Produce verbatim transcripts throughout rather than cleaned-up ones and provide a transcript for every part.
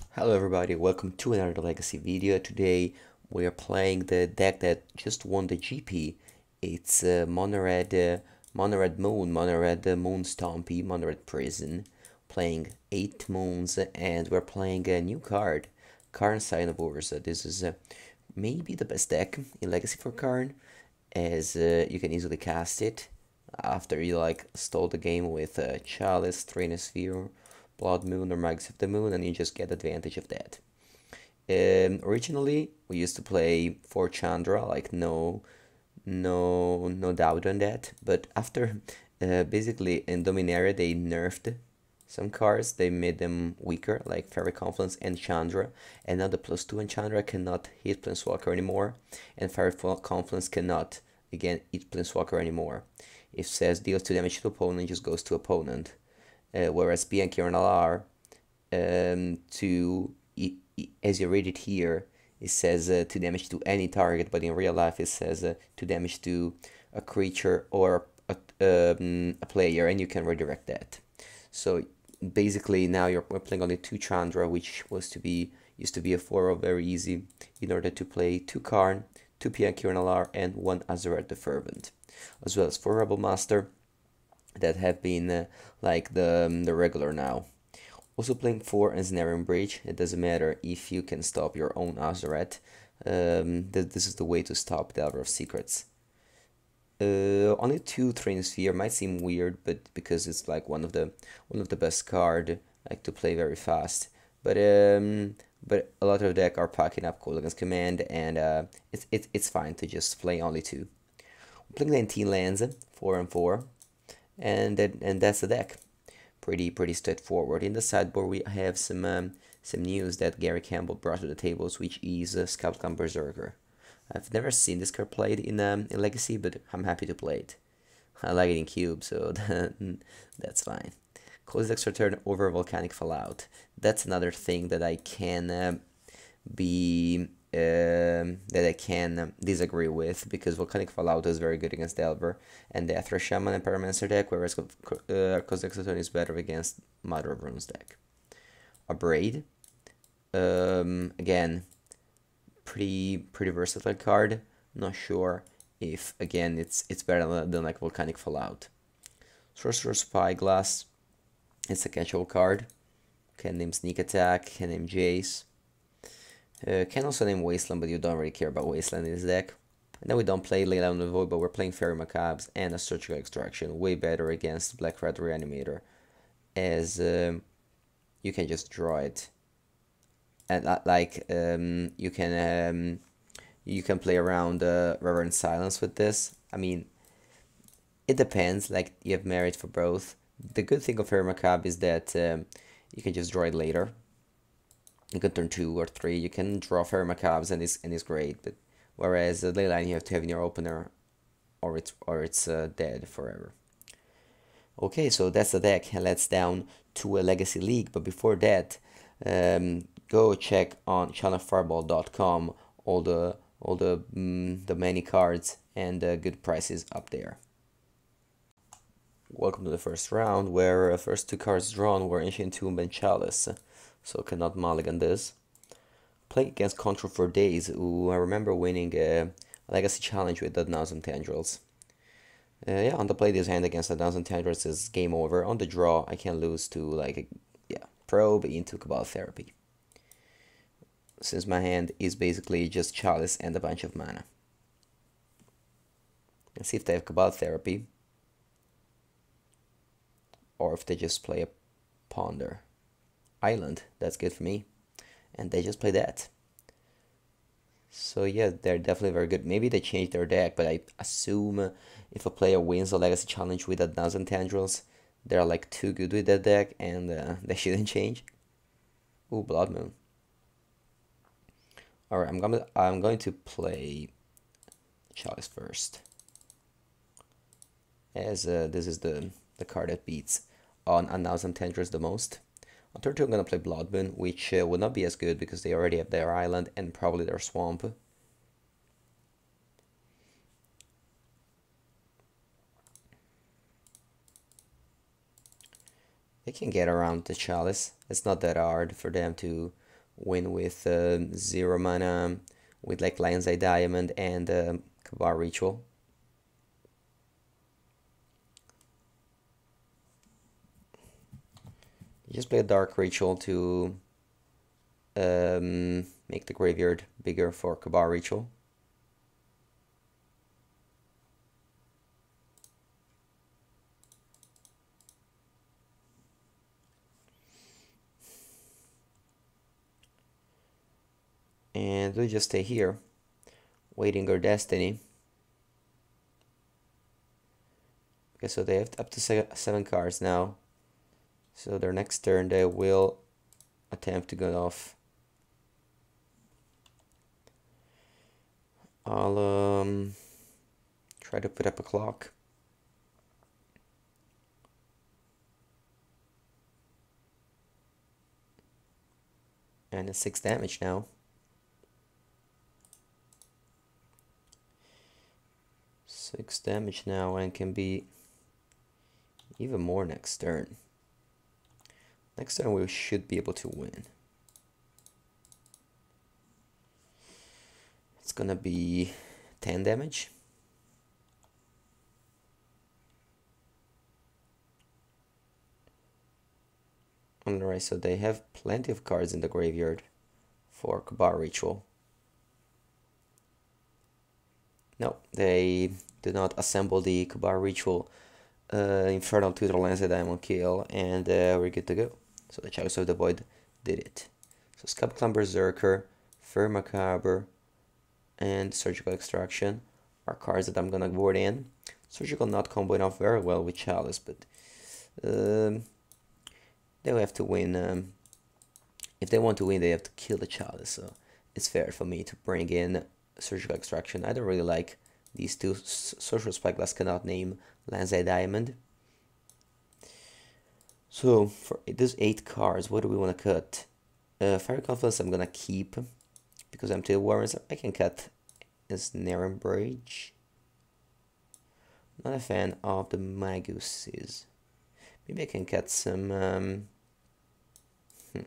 Hello everybody, welcome to another Legacy video. Today we are playing the deck that just won the G P. It's uh, Monored, uh, Monored Moon, Monored uh, Moon Stompy, Monored Prison. Playing eight moons and we're playing a new card, Karn Sign of Urza. This is uh, maybe the best deck in Legacy for Karn, as uh, you can easily cast it after you like stall the game with uh, Chalice, Trinisphere, Blood Moon or Magus of the Moon, and you just get advantage of that. Um, originally, we used to play for Chandra, like no, no, no doubt on that. But after, uh, basically in Dominaria, they nerfed some cards. They made them weaker, like Fairy Confluence and Chandra. And now the plus two and Chandra cannot hit Planeswalker anymore, and Fairy Confluence cannot again hit Planeswalker anymore. It says deals two damage to opponent, just goes to opponent. Uh, whereas B and Kieran are um, to, as you read it here, it says uh, to damage to any target, but in real life it says uh, to damage to a creature or a, um, a player, and you can redirect that. So basically now you're we're playing only two Chandra, which was to be used to be a four of very easy, in order to play two Karn, two P and Kieran and one Azaret the Fervent, as well as four Rebel Master that have been uh, like the um, the regular now. Also playing four Ensnaring Bridge. It doesn't matter if you can stop your own Azaret. Um, th this is the way to stop Delver of Secrets. Uh, only two Trinisphere might seem weird, but because it's like one of the one of the best card like to play very fast. But um, but a lot of deck are packing up Cold Against Command, and uh, it's it's it's fine to just play only two. We're playing nineteen lands, four and four. And that, and that's the deck. Pretty pretty straightforward. In the sideboard we have some um, some news that Gary Campbell brought to the tables, which is uh, Scout Clan Berserker. I've never seen this card played in um, in Legacy, but I'm happy to play it. I like it in Cube, so that's fine. Close extra turn over Volcanic Fallout. That's another thing that I can uh, be um, that I can um, disagree with, because Volcanic Fallout is very good against Delver and the Aethra Shaman and Pyromancer deck, whereas uh, Cosmic Saturn is better against Mother of Runes deck. A Braid, um, again, pretty pretty versatile card. Not sure if again it's it's better than, than like Volcanic Fallout. Sorcerer's Spyglass, it's a catch-all card. Can name Sneak Attack, can name Jace. Uh, can also name Wasteland, but you don't really care about Wasteland in this deck. And then we don't play Leyline of the Void, but we're playing Fairy Macabres and a Surgical Extraction, way better against Black Red Reanimator, as um, you can just draw it, and uh, like um, you can um, you can play around uh, Reverent Silence with this. I mean, it depends. Like, you have merit for both. The good thing of Fairy Macabre is that um, you can just draw it later. You can turn two or three. You can draw Fairy Macabres, and it's and it's great. But whereas the Leyline you have to have in your opener, or it's or it's uh, dead forever. Okay, so that's the deck. Let's down to a Legacy League. But before that, um, go check on Channel Fireball dot com. All the all the mm, the many cards and uh, good prices up there. Welcome to the first round, where uh, first two cards drawn were Ancient Tomb and Chalice. So cannot mulligan this. Playing against Control for Days, who I remember winning a Legacy Challenge with the Thousand Tendrils. Uh, yeah, on the play this hand against the Thousand Tendrils is game over. On the draw, I can lose to like a, yeah, Probe into Cabal Therapy, since my hand is basically just Chalice and a bunch of mana. Let's see if they have Cabal Therapy, or if they just play a Ponder. Island, that's good for me, and they just play that. So yeah, they're definitely very good. Maybe they changed their deck, but I assume if a player wins a Legacy Challenge with a Thousand Tendrils, they're like too good with that deck, and uh, they shouldn't change. Ooh, Blood Moon. All right, I'm gonna I'm going to play Chalice first, as uh, this is the the card that beats on a Thousand Tendrils the most. On turn two, I'm going to play Blood Moon, which uh, would not be as good because they already have their island and probably their swamp. They can get around the Chalice. It's not that hard for them to win with uh, zero mana, with like Lion's Eye Diamond and uh, Kabar Ritual. You just play a Dark Ritual to um, make the graveyard bigger for Kabar Ritual. And we just stay here, waiting our destiny. Okay, so they have up to seven cards now. So their next turn they will attempt to go off. I'll um, try to put up a clock. And it's six damage now. Six damage now, and can be even more next turn. Next turn we should be able to win. It's gonna be ten damage. Alright, so they have plenty of cards in the graveyard for Kabar Ritual. No, they did not assemble the Kabar Ritual uh, Infernal Tutor Lance Diamond Kill, and uh, we're good to go. So the Chalice of the Void did it. So Scalp Berserker, Fair Macabre, and Surgical Extraction are cards that I'm gonna board in. Surgical not comboing off very well with Chalice, but um, they'll have to win. Um, if they want to win, they have to kill the Chalice, so it's fair for me to bring in Surgical Extraction. I don't really like these two. Social Spyglass cannot name Lance Eye Diamond. So for these eight cards, what do we want to cut? Uh, Fire Confidence I'm gonna keep because I'm two warrants. I can cut Snare Bridge. Not a fan of the Mengucci. Maybe I can cut some um, hmm,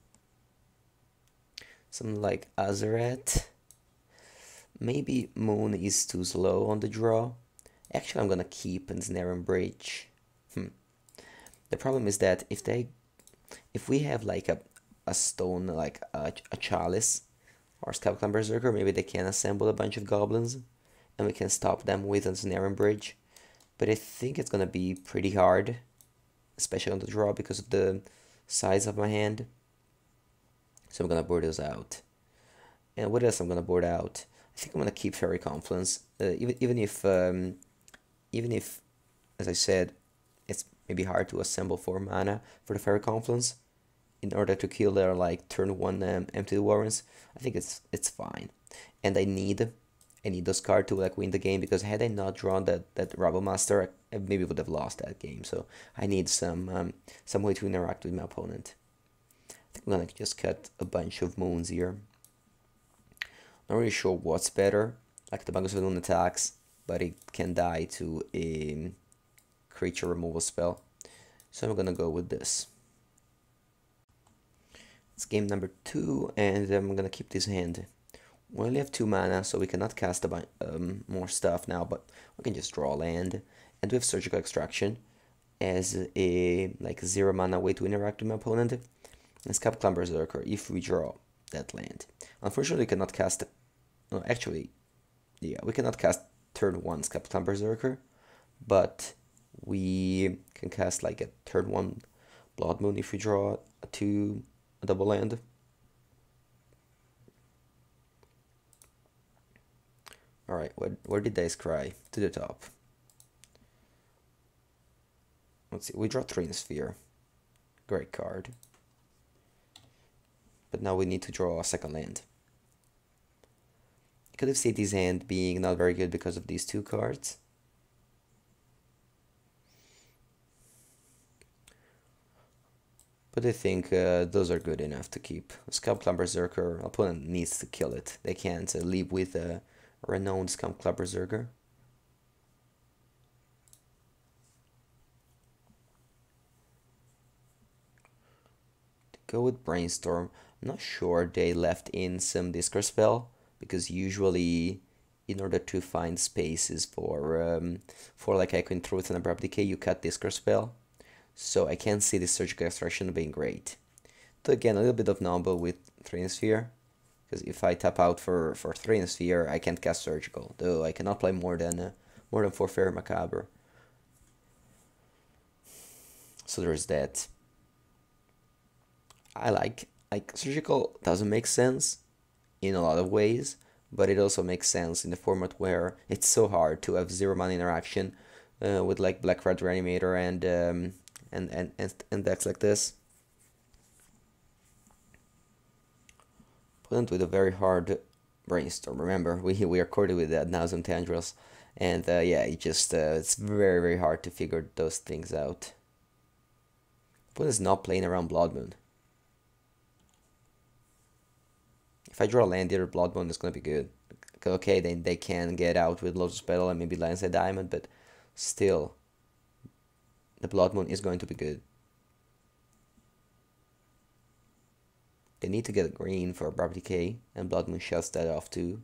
some like Azeret. Maybe Moon is too slow on the draw. Actually, I'm gonna keep Snare Bridge. Hmm. The problem is that if they, if we have like a a stone like a, a Chalice or Scalp Berserker, maybe they can assemble a bunch of goblins, and we can stop them with a Snare Bridge. But I think it's gonna be pretty hard, especially on the draw because of the size of my hand. So I'm gonna board those out. And what else I'm gonna board out? I think I'm gonna keep Fairy Confluence, uh, even even if um, even if, as I said, it's maybe hard to assemble four mana for the Fairy Confluence in order to kill their like turn one um, empty warrants. I think it's it's fine, and I need I need those cards to like win the game, because had I not drawn that that Rebel Master, I maybe would have lost that game. So I need some um, some way to interact with my opponent. I think I'm gonna just cut a bunch of moons here. Not really sure what's better. Like the Magus of Moon attacks, but it can die to a creature removal spell. So I'm gonna go with this. It's game number two, and I'm gonna keep this hand. We only have two mana, so we cannot cast a bunch um, more stuff now, but we can just draw land. And we have Surgical Extraction as a like zero mana way to interact with my opponent. And Scalp Berserker if we draw that land. Unfortunately, we cannot cast. No, actually, yeah, we cannot cast turn one Scalp Berserker, but we can cast like a turn one Blood Moon if we draw a two a double land. Alright, where, where did they cry? To the top. Let's see, we draw Trinisphere. Great card. But now we need to draw a second land. I could have seen this hand being not very good because of these two cards. But I think uh, those are good enough to keep. Scalp Berserker, opponent needs to kill it. They can't uh, leave with a renowned Scalp Berserker. go with Brainstorm. I'm not sure they left in some discard spell, because usually in order to find spaces for um, for like Echoing Truth and Abrupt Decay, you cut discard spell. So I can't see this Surgical Extraction being great. So again, a little bit of Noble with Trinisphere, because if I tap out for for Trinisphere, I can't cast Surgical, though I cannot play more than uh, more than four Fairy Macabre. So there's that. I like like Surgical doesn't make sense in a lot of ways, but it also makes sense in the format where it's so hard to have zero mana interaction uh, with like Black Red Reanimator and um, and, and and and decks like this. Opponent with a very hard Brainstorm. Remember, we we are recorded with that Thousand Tendrils, and uh, yeah, it just uh, it's very very hard to figure those things out. Opponent is not playing around Blood Moon. If I draw a land here, Blood Moon is gonna be good. Okay, then they can get out with Lotus Petal and maybe Landside Diamond, but still, the Blood Moon is going to be good. They need to get a green for Abrupt Decay, and Blood Moon shuts that off too.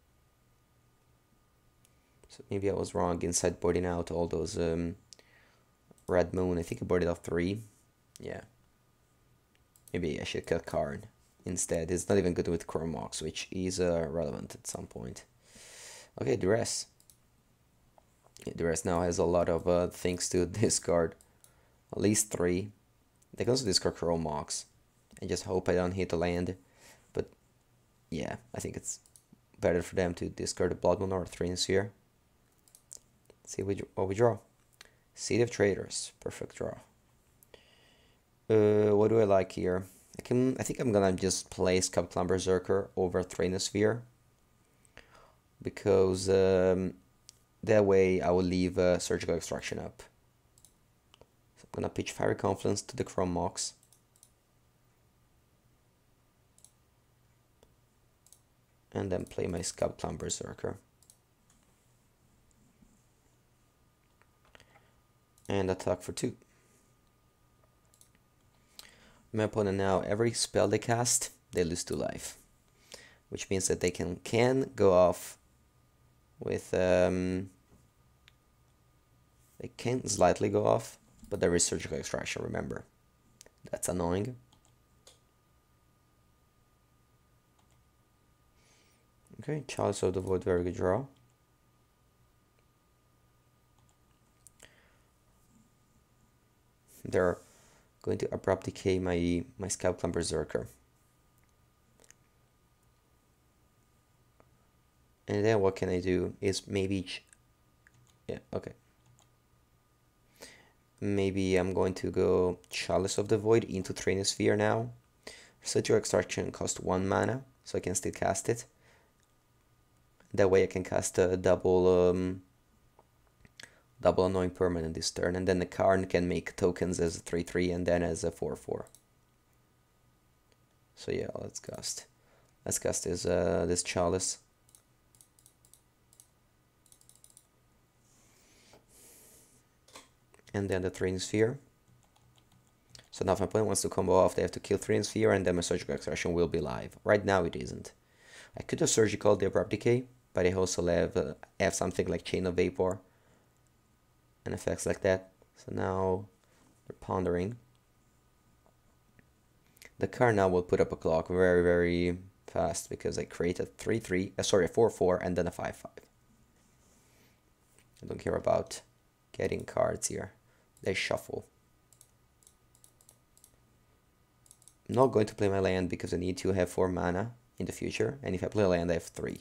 So maybe I was wrong in sideboarding out all those um, Red Moon. I think I boarded off three. Yeah. Maybe I should cut card instead. It's not even good with Chrome Mox, which is uh, relevant at some point. Okay, Duress. Yeah, Duress now has a lot of uh, things to discard. At least three. They can also discard Chrome Mox. I just hope I don't hit a land. But yeah, I think it's better for them to discard a Blood Moon or a Trinisphere. See what we draw. Seed of Traders. Perfect draw. Uh, what do I like here? I can. I think I'm gonna just play Scalpclan Berserker over Trinisphere, because um, that way I will leave uh, Surgical Extraction up. So I'm gonna pitch Fiery Confluence to the Chrome Mox. And then play my Scalpclan Berserker. And attack for two. My opponent now, every spell they cast, they lose two life. Which means that they can, can go off with... Um, they can slightly go off, but there is Surgical Extraction, remember. That's annoying. Okay, Chalice of the Void, very good draw. They're going to Abrupt Decay my, my Scalpclan Berserker. And then what can I do is maybe... Yeah, okay. Maybe I'm going to go Chalice of the Void into Trinisphere now. Surgical Extraction costs one mana, so I can still cast it. That way I can cast a double um, double annoying permanent this turn, and then the card can make tokens as a three three and then as a four four. So yeah, let's cast. Let's cast this uh, this Chalice. And then the Trinisphere. So now if my opponent wants to combo off, they have to kill Trinisphere, and then my Surgical Extraction will be live. Right now it isn't. I could have Surgical the Abrupt Decay, but I also have, uh, have something like Chain of Vapor and effects like that. So now they're pondering. The card now will put up a clock very, very fast, because I created three three, uh, sorry, a four four, and then a five five. I don't care about getting cards here. They shuffle. I'm not going to play my land because I need to have four mana in the future, and if I play a land I have three.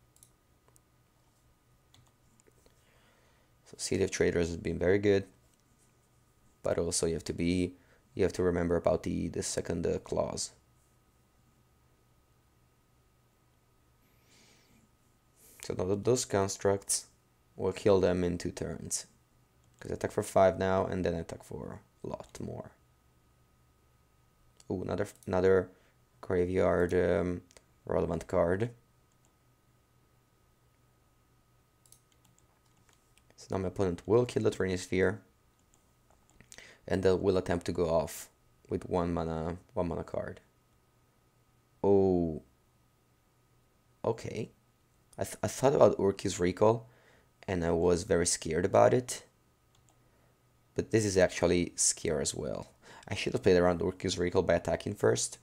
So Seed of Traders has been very good, but also you have to be you have to remember about the the second uh, clause. So now those constructs will kill them in two turns, because I attack for five now and then I attack for a lot more. Ooh, another another graveyard um, relevant card. So now my opponent will kill the Trinisphere, and they will attempt to go off with one mana, one mana card. Oh, okay. I, th I thought about Urki's Recall, and I was very scared about it. But this is actually scary as well. I should have played around Urki's Recall by attacking first.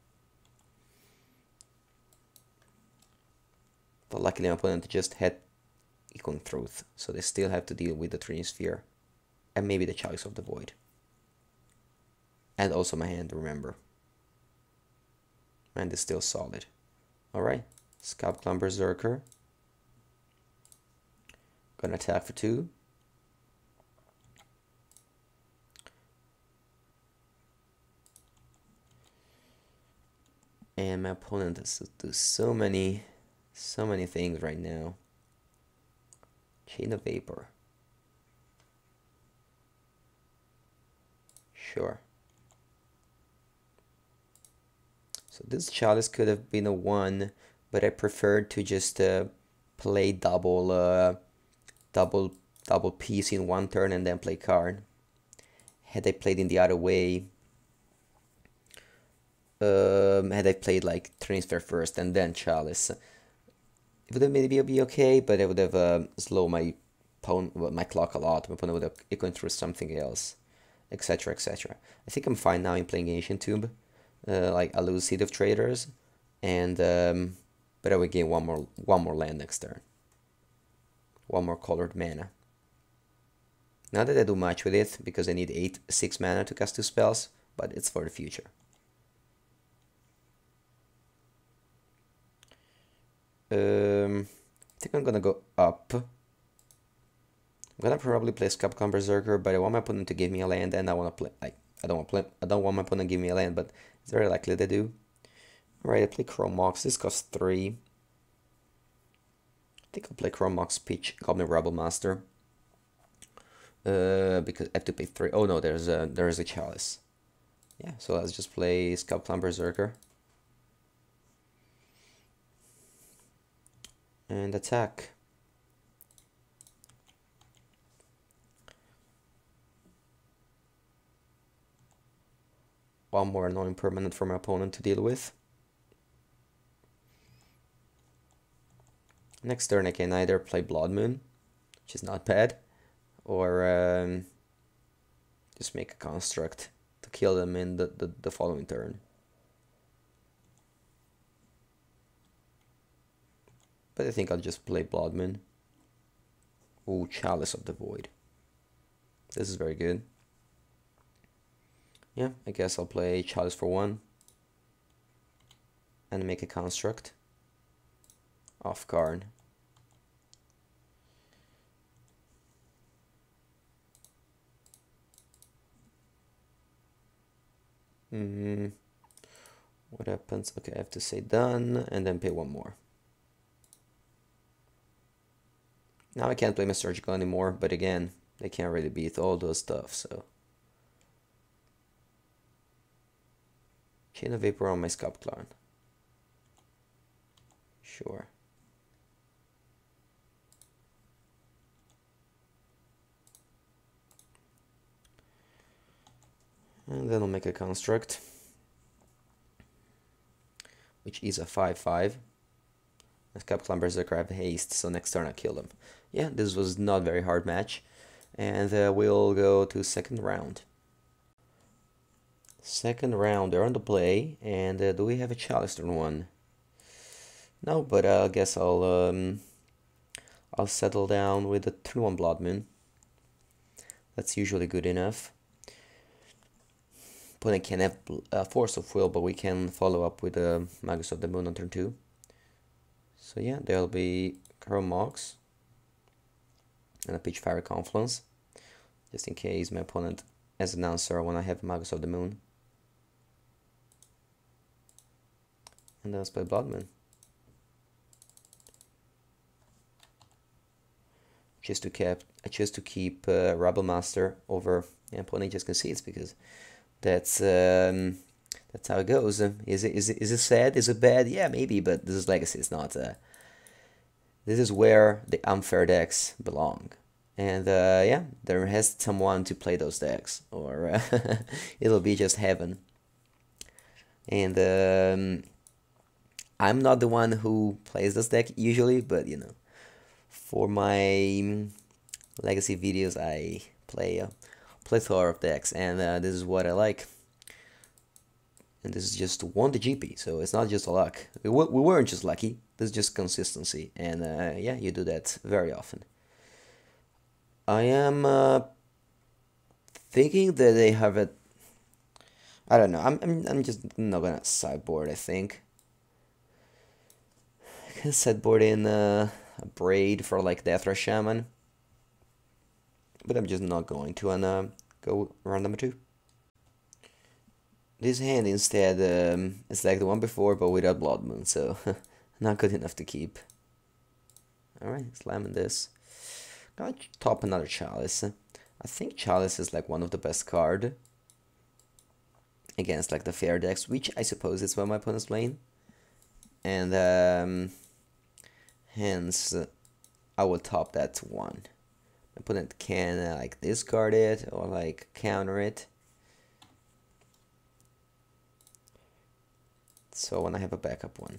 But luckily my opponent just had Econ Truth, so they still have to deal with the Trinisphere. And maybe the Chalice of the Void. And also my hand, remember. My hand is still solid. Alright, Scalp Clan Berserker. Gonna attack for two. And my opponent has to do so many, so many things right now. Chain of Vapor. Sure. So this Chalice could have been a one, but I preferred to just uh, play double, uh, double, double piece in one turn and then play card. Had I played in the other way, um, had I played like Trinisphere first and then Chalice, it would have maybe be okay, but I would have uh, slowed my opponent, my clock a lot. My opponent would have gone through something else, et cetera, et cetera. I think I'm fine now in playing Ancient Tomb. Uh, like I lose Seed of Traders, and um, but I will gain one more one more land next turn. One more colored mana. Not that I do much with it because I need eight six mana to cast two spells, but it's for the future. Um, I think I'm gonna go up. I'm gonna probably play Scalp Clan Berserker, but I want my opponent to give me a land, and I want to play like I don't want play. I don't want my opponent to give me a land, but it's very likely they do. Alright, I play Chrome Mox. This costs three. I think I'll play Chrome Mox, Peach, Goblin Rebel Master. Uh, because I have to pay three. Oh no, there's a there's a Chalice. Yeah, so let's just play Scalp Clan Berserker. And attack. One more annoying permanent for my opponent to deal with. Next turn I can either play Blood Moon, which is not bad, or um, just make a construct to kill them in the, the, the following turn. But I think I'll just play Blood Moon. Ooh, Chalice of the Void. This is very good. Yeah, I guess I'll play Chalice for one. And make a construct. Off card. Hmm. What happens? Okay, I have to say done and then pay one more. Now I can't play my Surgical anymore, but again, they can't really beat all those stuff, so. Chain of Vapor on my Scalp Clan. Sure. And then I'll make a construct, which is a five five. Scalp Clan Berserker have haste, so next turn I kill them. Yeah, this was not a very hard match. And uh, we'll go to second round. Second round, they're on the play, and uh, do we have a Chalice turn one? No, but uh, I guess I'll um, I'll settle down with the turn one Blood Moon. That's usually good enough. Opponent can have uh, Force of Will, but we can follow up with the uh, Magus of the Moon on turn two. So yeah, there'll be Chrome Mox and a Peach Fire Confluence, just in case my opponent has an answer when I have Magus of the Moon. And then let's play Blood Moon. Just to keep, I choose to keep uh, Rebel Master over the opponent just concedes because that's um, that's how it goes. Is it is it is it sad? Is it bad? Yeah, maybe, but this is Legacy. It's not. Uh, this is where the unfair decks belong. And uh, yeah, there has someone to play those decks, or uh, it'll be just heaven. And um, I'm not the one who plays this deck usually, but you know, for my legacy videos, I play a plethora of decks, and uh, this is what I like. And this is just won the G P, so it's not just luck. We, w we weren't just lucky. This is just consistency, and uh, yeah, you do that very often. I am uh, thinking that they have a. I don't know. I'm I'm I'm just not gonna sideboard. I think I can sideboard in uh, a braid for like Deathra Shaman, but I'm just not going to. And uh, go round number two. This hand instead um, is like the one before, but without Blood Moon, so not good enough to keep. Alright, slamming this. Gonna top another Chalice. I think Chalice is like one of the best card against like the fair decks, which I suppose is what my opponent's playing. And um, hence, uh, I will top that to one. My opponent can uh, like discard it or like counter it. So when I have a backup one.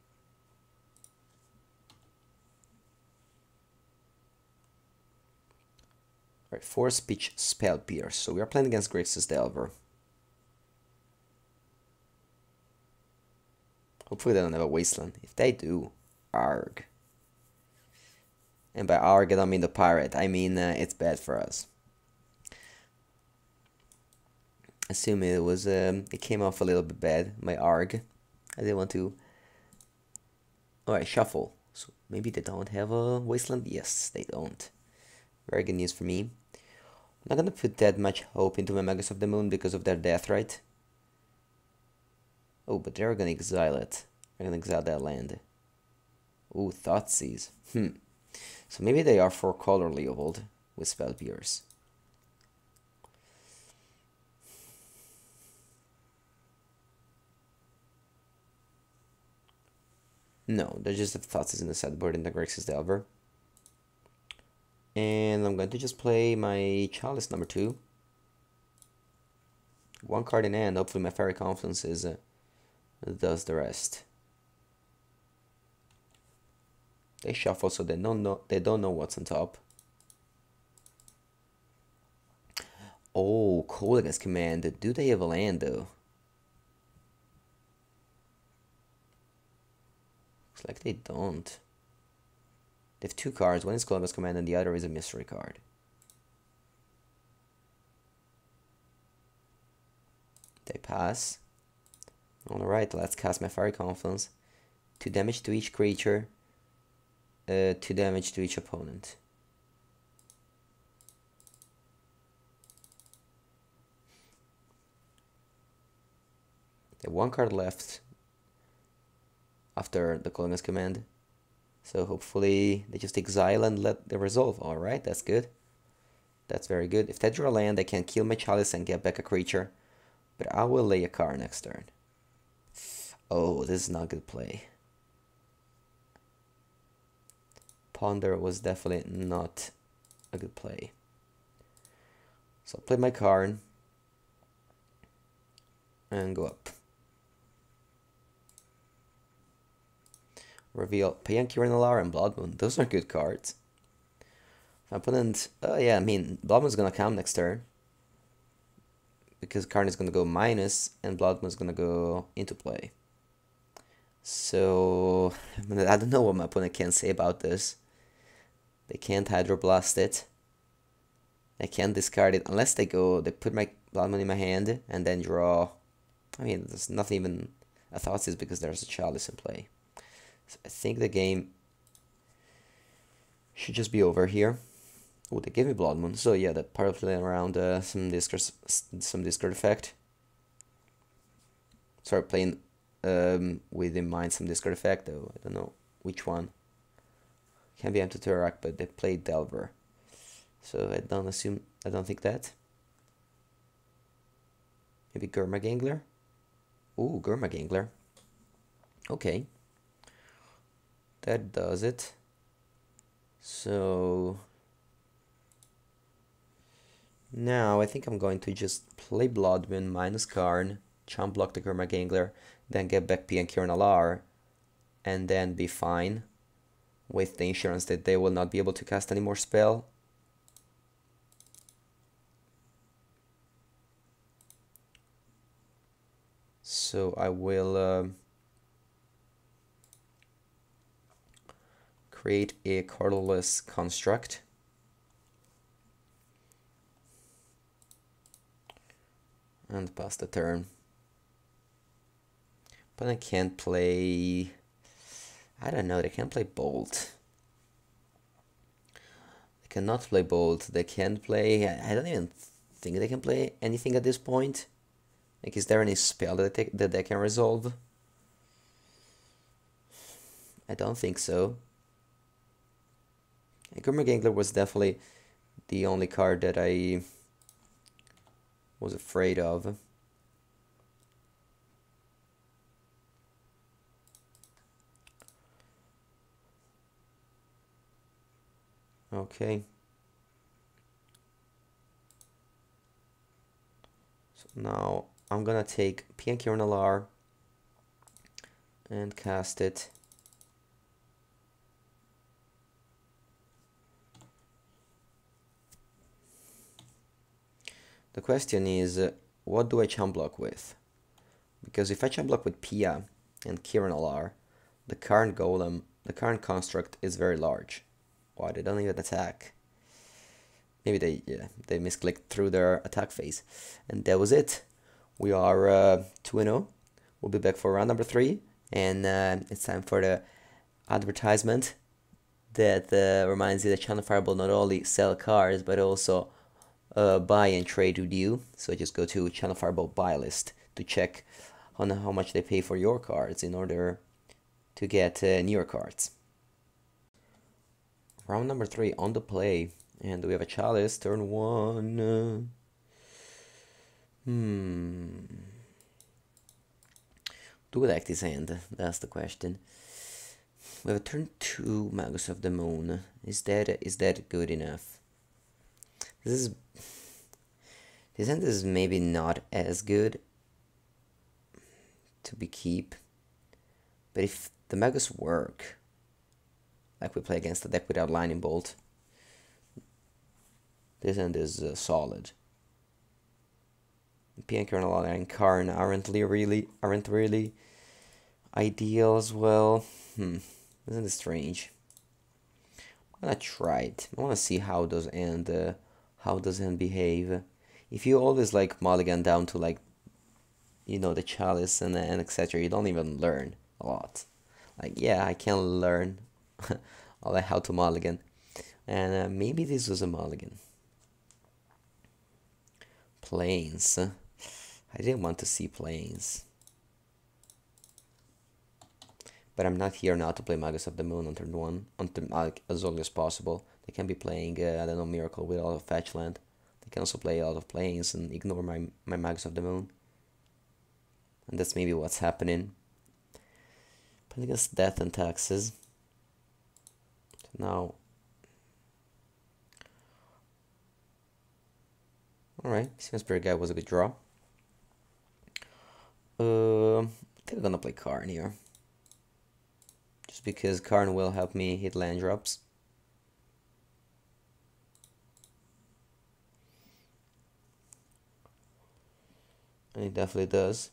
Alright, Force Speech Spell Pierce. So we are playing against Grixis Delver. Hopefully they don't have a Wasteland. If they do, arg. And by arg I don't mean the pirate, I mean uh, it's bad for us. Assuming it was, um, it came off a little bit bad, my arg. I didn't want to. Alright, shuffle. So maybe they don't have a Wasteland? Yes, they don't. Very good news for me. I'm not gonna put that much hope into my Magus of the Moon because of their death, right? Oh, but they're gonna exile it. They're gonna exile that land. Ooh, Thoughtseize. Hmm. So maybe they are for color Leovold with Spell Pierce. No, they're just the Thoughtseize in the sideboard in the Grixis Delver. And I'm going to just play my Chalice number two. One card in hand. Hopefully my Fairy Confluence is, uh, does the rest. They shuffle so they don't know they don't know what's on top. Oh, Kolaghan's Command. Do they have a land though? Looks like they don't. They have two cards. One is Kolaghan's Command and the other is a mystery card. They pass. Alright, let's cast my Fairy Confluence. Two damage to each creature. Uh, two damage to each opponent. They have one card left after the Kolaghan's Command. So hopefully they just exile and let the resolve. Alright, that's good. That's very good. If they draw a land, they can kill my Chalice and get back a creature. But I will lay a card next turn. Oh, this is not good play. Ponder was definitely not a good play. So I'll play my card and go up. Reveal Payang-Kiran Alara and Blood Moon. Those are good cards. My opponent, oh yeah, I mean, Blood Moon's gonna come next turn. Because Karn is gonna go minus and Blood Moon's gonna go into play. So, I don't know what my opponent can say about this. They can't Hydroblast it. They can't discard it unless they go, they put my Blood Moon in my hand and then draw. I mean, there's not even a Thoughtseize because there's a Chalice in play. So I think the game should just be over here. Oh, they gave me Blood Moon. So yeah, that part of playing around uh, some discard, some discard effect. Sorry, playing um, with in mind some discard effect though. I don't know which one. Can be Anti-Turak, but they played Delver. So I don't assume, I don't think that. Maybe Gurma Gangler? Ooh, Gurma Gangler. Okay. That does it. So Now I think I'm going to just play Bloodman minus Karn, chump block the Gurmag Angler, then get back P and Kieran Alar, and then be fine with the insurance that they will not be able to cast any more spell. So I will uh, create a cardless construct. And pass the turn. But I can't play... I don't know, they can't play Bolt. They cannot play Bolt. They can't play... I don't even think they can play anything at this point. Like, is there any spell that they, that they can resolve? I don't think so. Gurmag Angler was definitely the only card that I was afraid of. Okay. So now I'm gonna take P and Kieran Alar and cast it. The question is, uh, what do I chump block with? Because if I chump block with Pia and Kieran Alar, the current golem, the current construct is very large. Why, they don't even attack. Maybe they yeah, they misclicked through their attack phase. And that was it. We are uh, two and oh. We'll be back for round number three. And uh, it's time for the advertisement that uh, reminds you that ChannelFireball not only sell cards, but also uh, buy and trade with you. So just go to ChannelFireball buy list to check on how much they pay for your cards in order to get uh, newer cards. Round number three on the play, and we have a Chalice, turn one. Uh, hmm. Do we like this hand? That's the question. We have a turn two Magus of the Moon. Is that is that good enough? This is this hand is maybe not as good to be keep, but if the Magus work, like we play against the deck without Lightning Bolt, this end is uh, solid. P and Kieran and Karn aren't really aren't really ideal as well. Hmm, isn't it strange? I'm gonna try it. I wanna see how does end uh, how does end behave. If you always like mulligan down to like, you know, the Chalice and and et cetera, you don't even learn a lot. Like, yeah, I can learn all like how to mulligan, and uh, maybe this was a mulligan. Planes. I didn't want to see planes, but I'm not here now to play Magus of the Moon on turn one, on turn, uh, as early as possible. They can be playing uh, I don't know, Miracle with a lot of fetch land. They can also play a lot of planes and ignore my my Magus of the Moon, and that's maybe what's happening. But I guess death and taxes. Now, alright, Seems Spirit Guide was a good draw. Uh, I think I'm gonna play Karn here. Just because Karn will help me hit land drops. And it definitely does.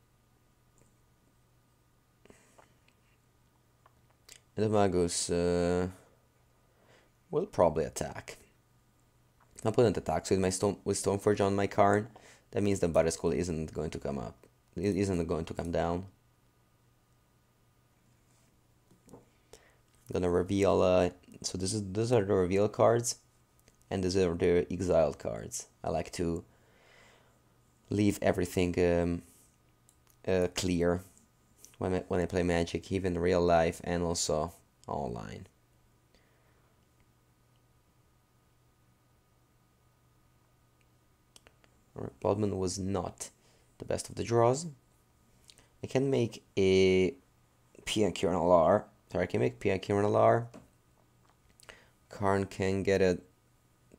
And the Magus uh, will probably attack. Opponent attacks with my stone with Stoneforge on my Karn. That means the Battle School isn't going to come up. It isn't going to come down. I'm gonna reveal. Uh, so this is these are the reveal cards, and these are the exiled cards. I like to leave everything um, uh, clear when I, when I play Magic, even in real life and also online. Alright, Bloodman was not the best of the draws. I can make a P and Kieran Alar. Sorry, I can make P and Kieran Alar. Karn can get a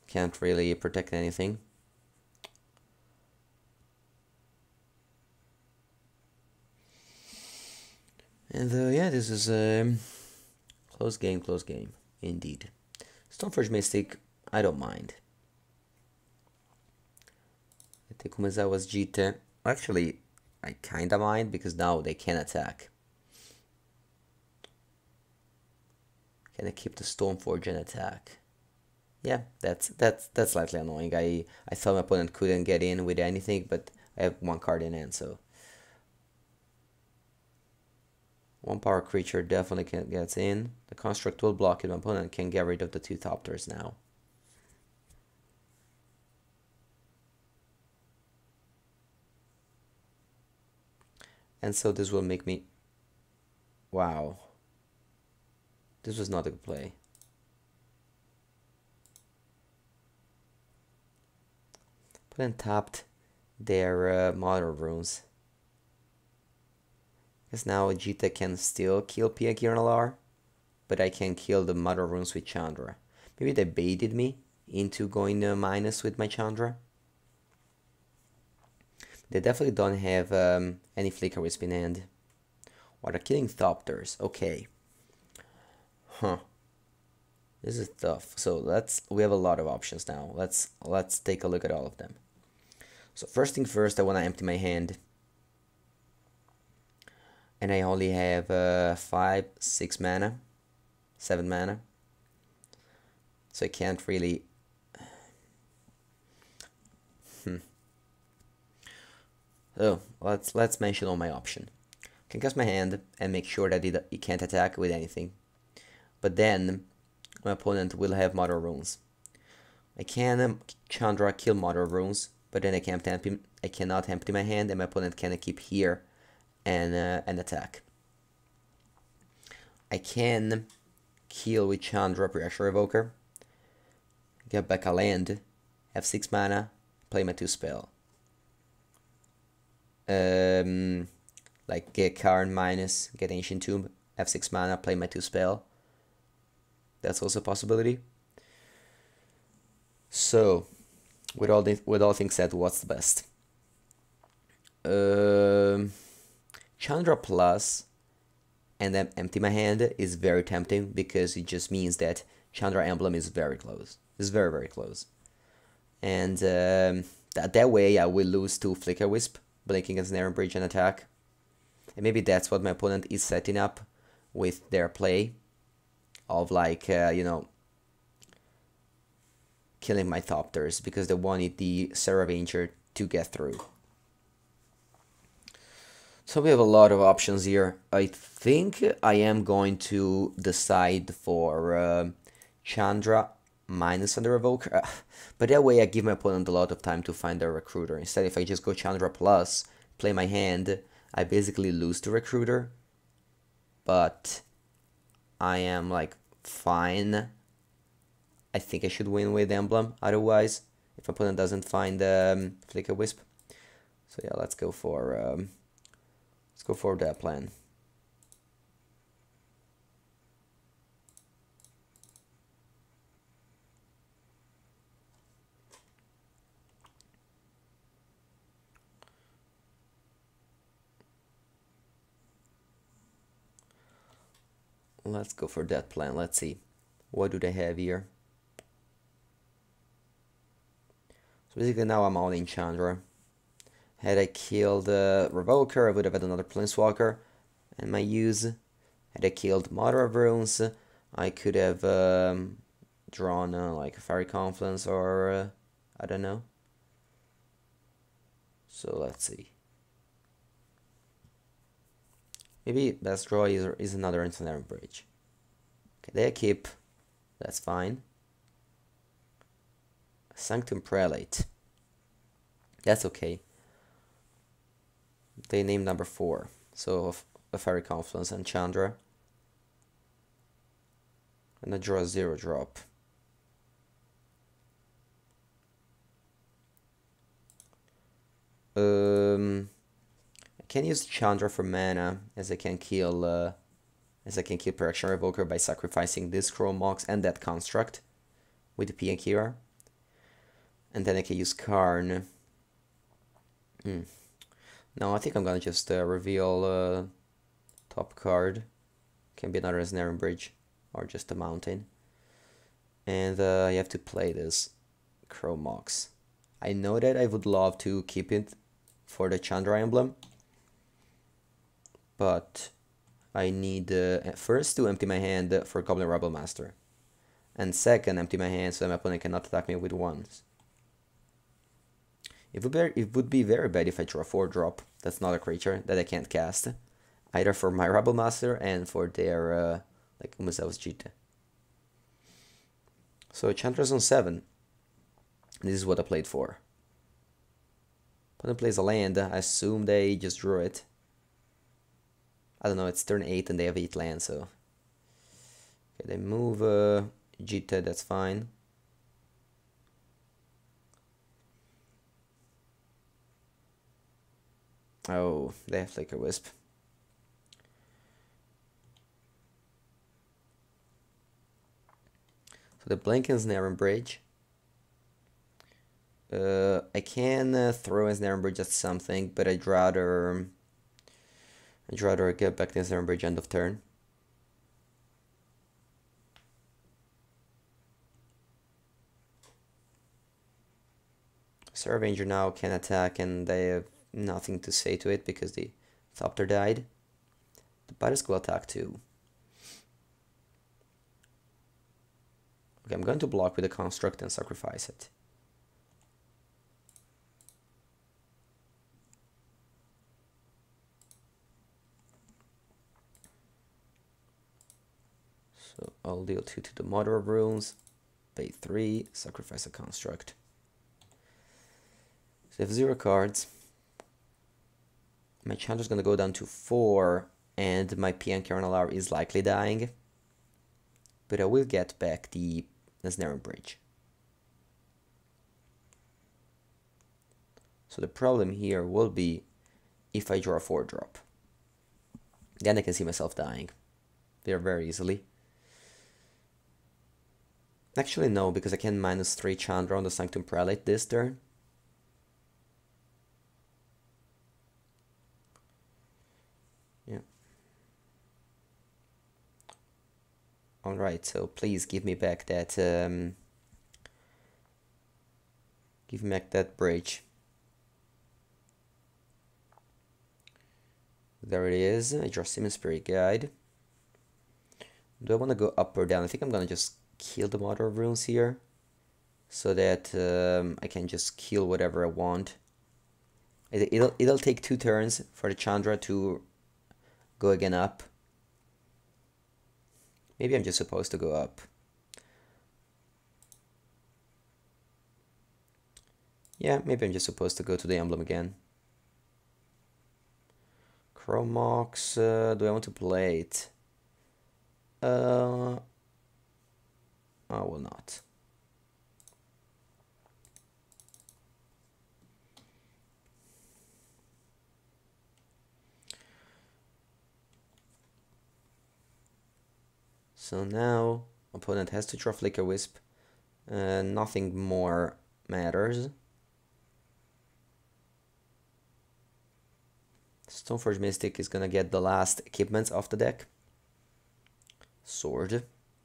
Can't really protect anything. And uh, yeah, this is a um, close game, close game, indeed. Stoneforge Mystic, I don't mind. Até começar o Asgita. Actually, I kinda mind because now they can attack. Can I keep the Stoneforge and attack? Yeah, that's that's that's slightly annoying. I I thought my opponent couldn't get in with anything, but I have one card in hand, so one power creature definitely can get in. The construct will block it. My opponent can get rid of the two Thopters now. And so this will make me... Wow. This was not a good play. Opponent tapped their uh, Mother Runes. Because now Ajita can still kill Pia Kirnalar, but I can kill the Mother Runes with Chandra. Maybe they baited me into going uh, minus with my Chandra. They definitely don't have um, any Flicker Wisp in hand. What are killing Thopters? Okay. Huh. This is tough. So let's we have a lot of options now. Let's let's take a look at all of them. So first thing first, I want to empty my hand. And I only have uh, five, six mana, seven mana. So I can't really. Hmm. So let's let's mention all my option. I can cast my hand and make sure that it, it can't attack with anything. But then my opponent will have Mother Runes. I can um, Chandra kill Mother Runes, but then I can't empty. I cannot empty my hand, and my opponent can keep here and uh, and attack. I can kill with Chandra Pressure Evoker, get back a land, have six mana, play my two spell. Um, like get Karn minus, get Ancient Tomb, have six mana, play my two spell. That's also a possibility. So, with all the, with all things said, what's the best? Um, Chandra plus and then empty my hand is very tempting because it just means that Chandra Emblem is very close. It's very very close, and um, that that way I will lose to Flicker Wisp, blinking as Snare and Bridge and attack, and maybe that's what my opponent is setting up with their play of like uh, you know, killing my Thopters because they wanted the Saravanger to get through. So we have a lot of options here. I think I am going to decide for uh, Chandra minus on the Revoker, but that way I give my opponent a lot of time to find their Recruiter. Instead, if I just go Chandra plus, play my hand, I basically lose the Recruiter, but I am like fine. I think I should win with Emblem otherwise, if my opponent doesn't find um, Flicker Wisp. So yeah, let's go for um, let's go for that plan. Let's go for that plan. Let's see. What do they have here? So basically now I'm all in Chandra. Had I killed the uh, Revoker, I would have had another Planeswalker and my use. Had I killed Mother of Runes, I could have um, drawn uh, like a Fiery Confluence or uh, I don't know. So let's see. Maybe best draw is, is another Ensnaring Bridge. Okay, they keep. That's fine. Sanctum Prelate. That's okay. They named number four. So a Fairy Confluence and Chandra. And I draw a zero drop. Um, I can use Chandra for mana as I can kill uh, as I can kill Protection Revoker by sacrificing this Chrome Mox and that construct with the P and Kira. And then I can use Karn. Hmm. No, I think I'm gonna just uh, reveal uh, top card. Can be another Ensnaring Bridge or just a mountain. And uh, I have to play this Chromox. I know that I would love to keep it for the Chandra emblem, but I need uh, first to empty my hand for Goblin Rebel Master, and second empty my hand so my opponent cannot attack me with ones. It would be it would be very bad if I draw a four drop. That's not a creature that I can't cast, either for my Rebel Master and for their uh, like Umusawa's Jita. So Chandra's on seven. This is what I played for. Opponent plays a land. I assume they just drew it. I don't know. It's turn eight and they have eight lands, so okay, they move uh, Jita. That's fine. Oh, they have Flicker Wisp. So the Blink Ensnaring Bridge. Uh, I can uh, throw Ensnaring Bridge at something, but I'd rather I'd rather get back the Ensnaring Bridge end of turn. Scavenger now can attack, and they have nothing to say to it because the Thopter died. The Bodisk will attack too. Okay, I'm going to block with a Construct and sacrifice it. So I'll deal two to the Mother of Runes, pay three, sacrifice a Construct. So I have zero cards. My Chandra's gonna go down to four, and my P N Carnalar is likely dying. But I will get back the Ensnaring Bridge. So the problem here will be if I draw a four drop. Then I can see myself dying there very easily. Actually no, because I can minus three Chandra on the Sanctum Prelate this turn. Yeah. Alright, so please give me back that um, give me back that bridge. There it is. I draw Simon Spirit Guide. Do I want to go up or down? I think I'm gonna just kill the Mother of Runes here, so that um, I can just kill whatever I want. It, it'll it'll take two turns for the Chandra to go again up. Maybe I'm just supposed to go up. Yeah, maybe I'm just supposed to go to the emblem again. Chromox, uh, do I want to play it? Uh, I will not. So now, opponent has to draw Flicker Wisp. Uh, nothing more matters. Stoneforge Mystic is gonna get the last equipments off the deck. Sword.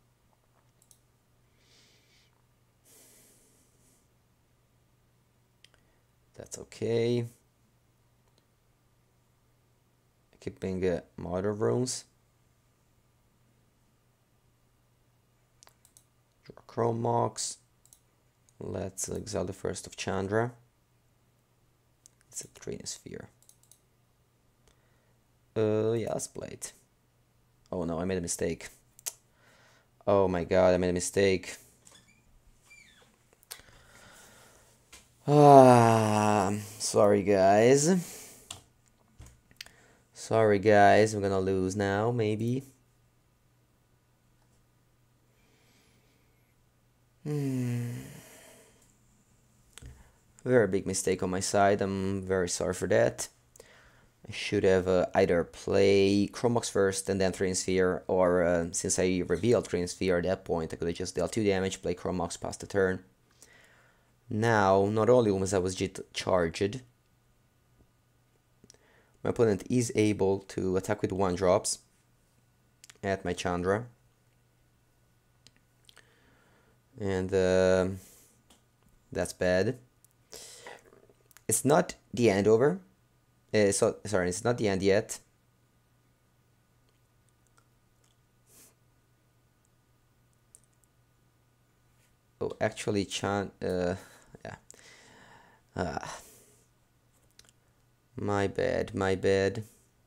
That's okay. Equipping uh, Mother of Runes. Draw Chromox. Let's exile the first of Chandra. It's a Trinisphere. Uh, yeah, let's play it. Oh no, I made a mistake. Oh my god, I made a mistake. Ah, sorry guys. Sorry guys, I'm gonna lose now, maybe. Hmm. Very big mistake on my side, I'm very sorry for that. I should have uh, either play Chromox first and then Trinisphere, or uh, since I revealed Trinisphere at that point, I could have just dealt two damage, play Chromox, pass the turn. Now, not only was I was just charged, my opponent is able to attack with one drops at my Chandra. And uh, that's bad. It's not the end over. Uh, so sorry, it's not the end yet. Oh, actually, Chan. Uh, yeah. Ah. My bad. My bad.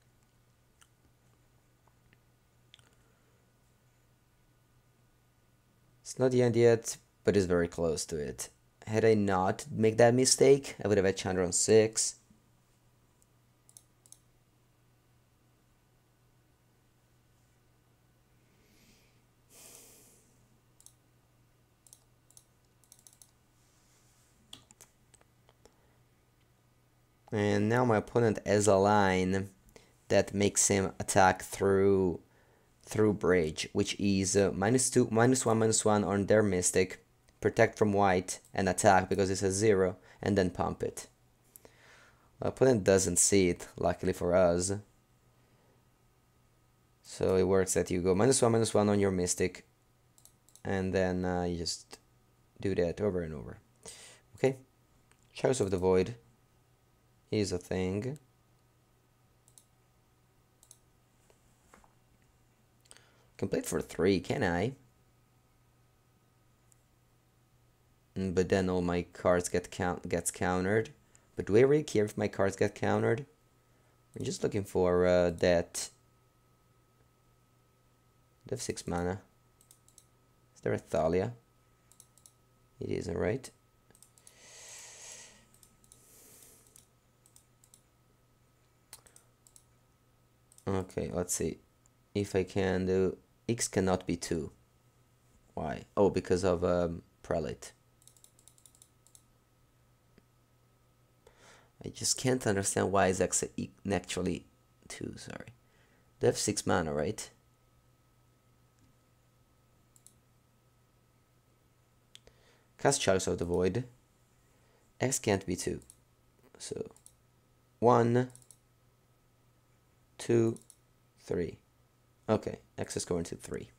It's not the end yet, but it's very close to it. Had I not made that mistake, I would have had Chandra on six. And now my opponent has a line that makes him attack through through bridge, which is uh, minus two, minus one, minus one on their mystic, protect from white, and attack because it's a zero, and then pump it. My opponent doesn't see it, luckily for us. So it works that you go minus one, minus one on your mystic, and then uh, you just do that over and over. Okay, Chalice of the Void is a thing. Complete for three, can I? But then all my cards get count gets countered. But do I really care if my cards get countered? I'm just looking for uh, that. They have six mana. Is there a Thalia? It isn't, right? Okay, let's see if I can do. X cannot be two. Why? Oh, because of um, Prelate. I just can't understand why is X actually two. Sorry, they have six mana, right? Cast Chalice of the Void. X can't be two. So one, two, three. Okay, X is going to three.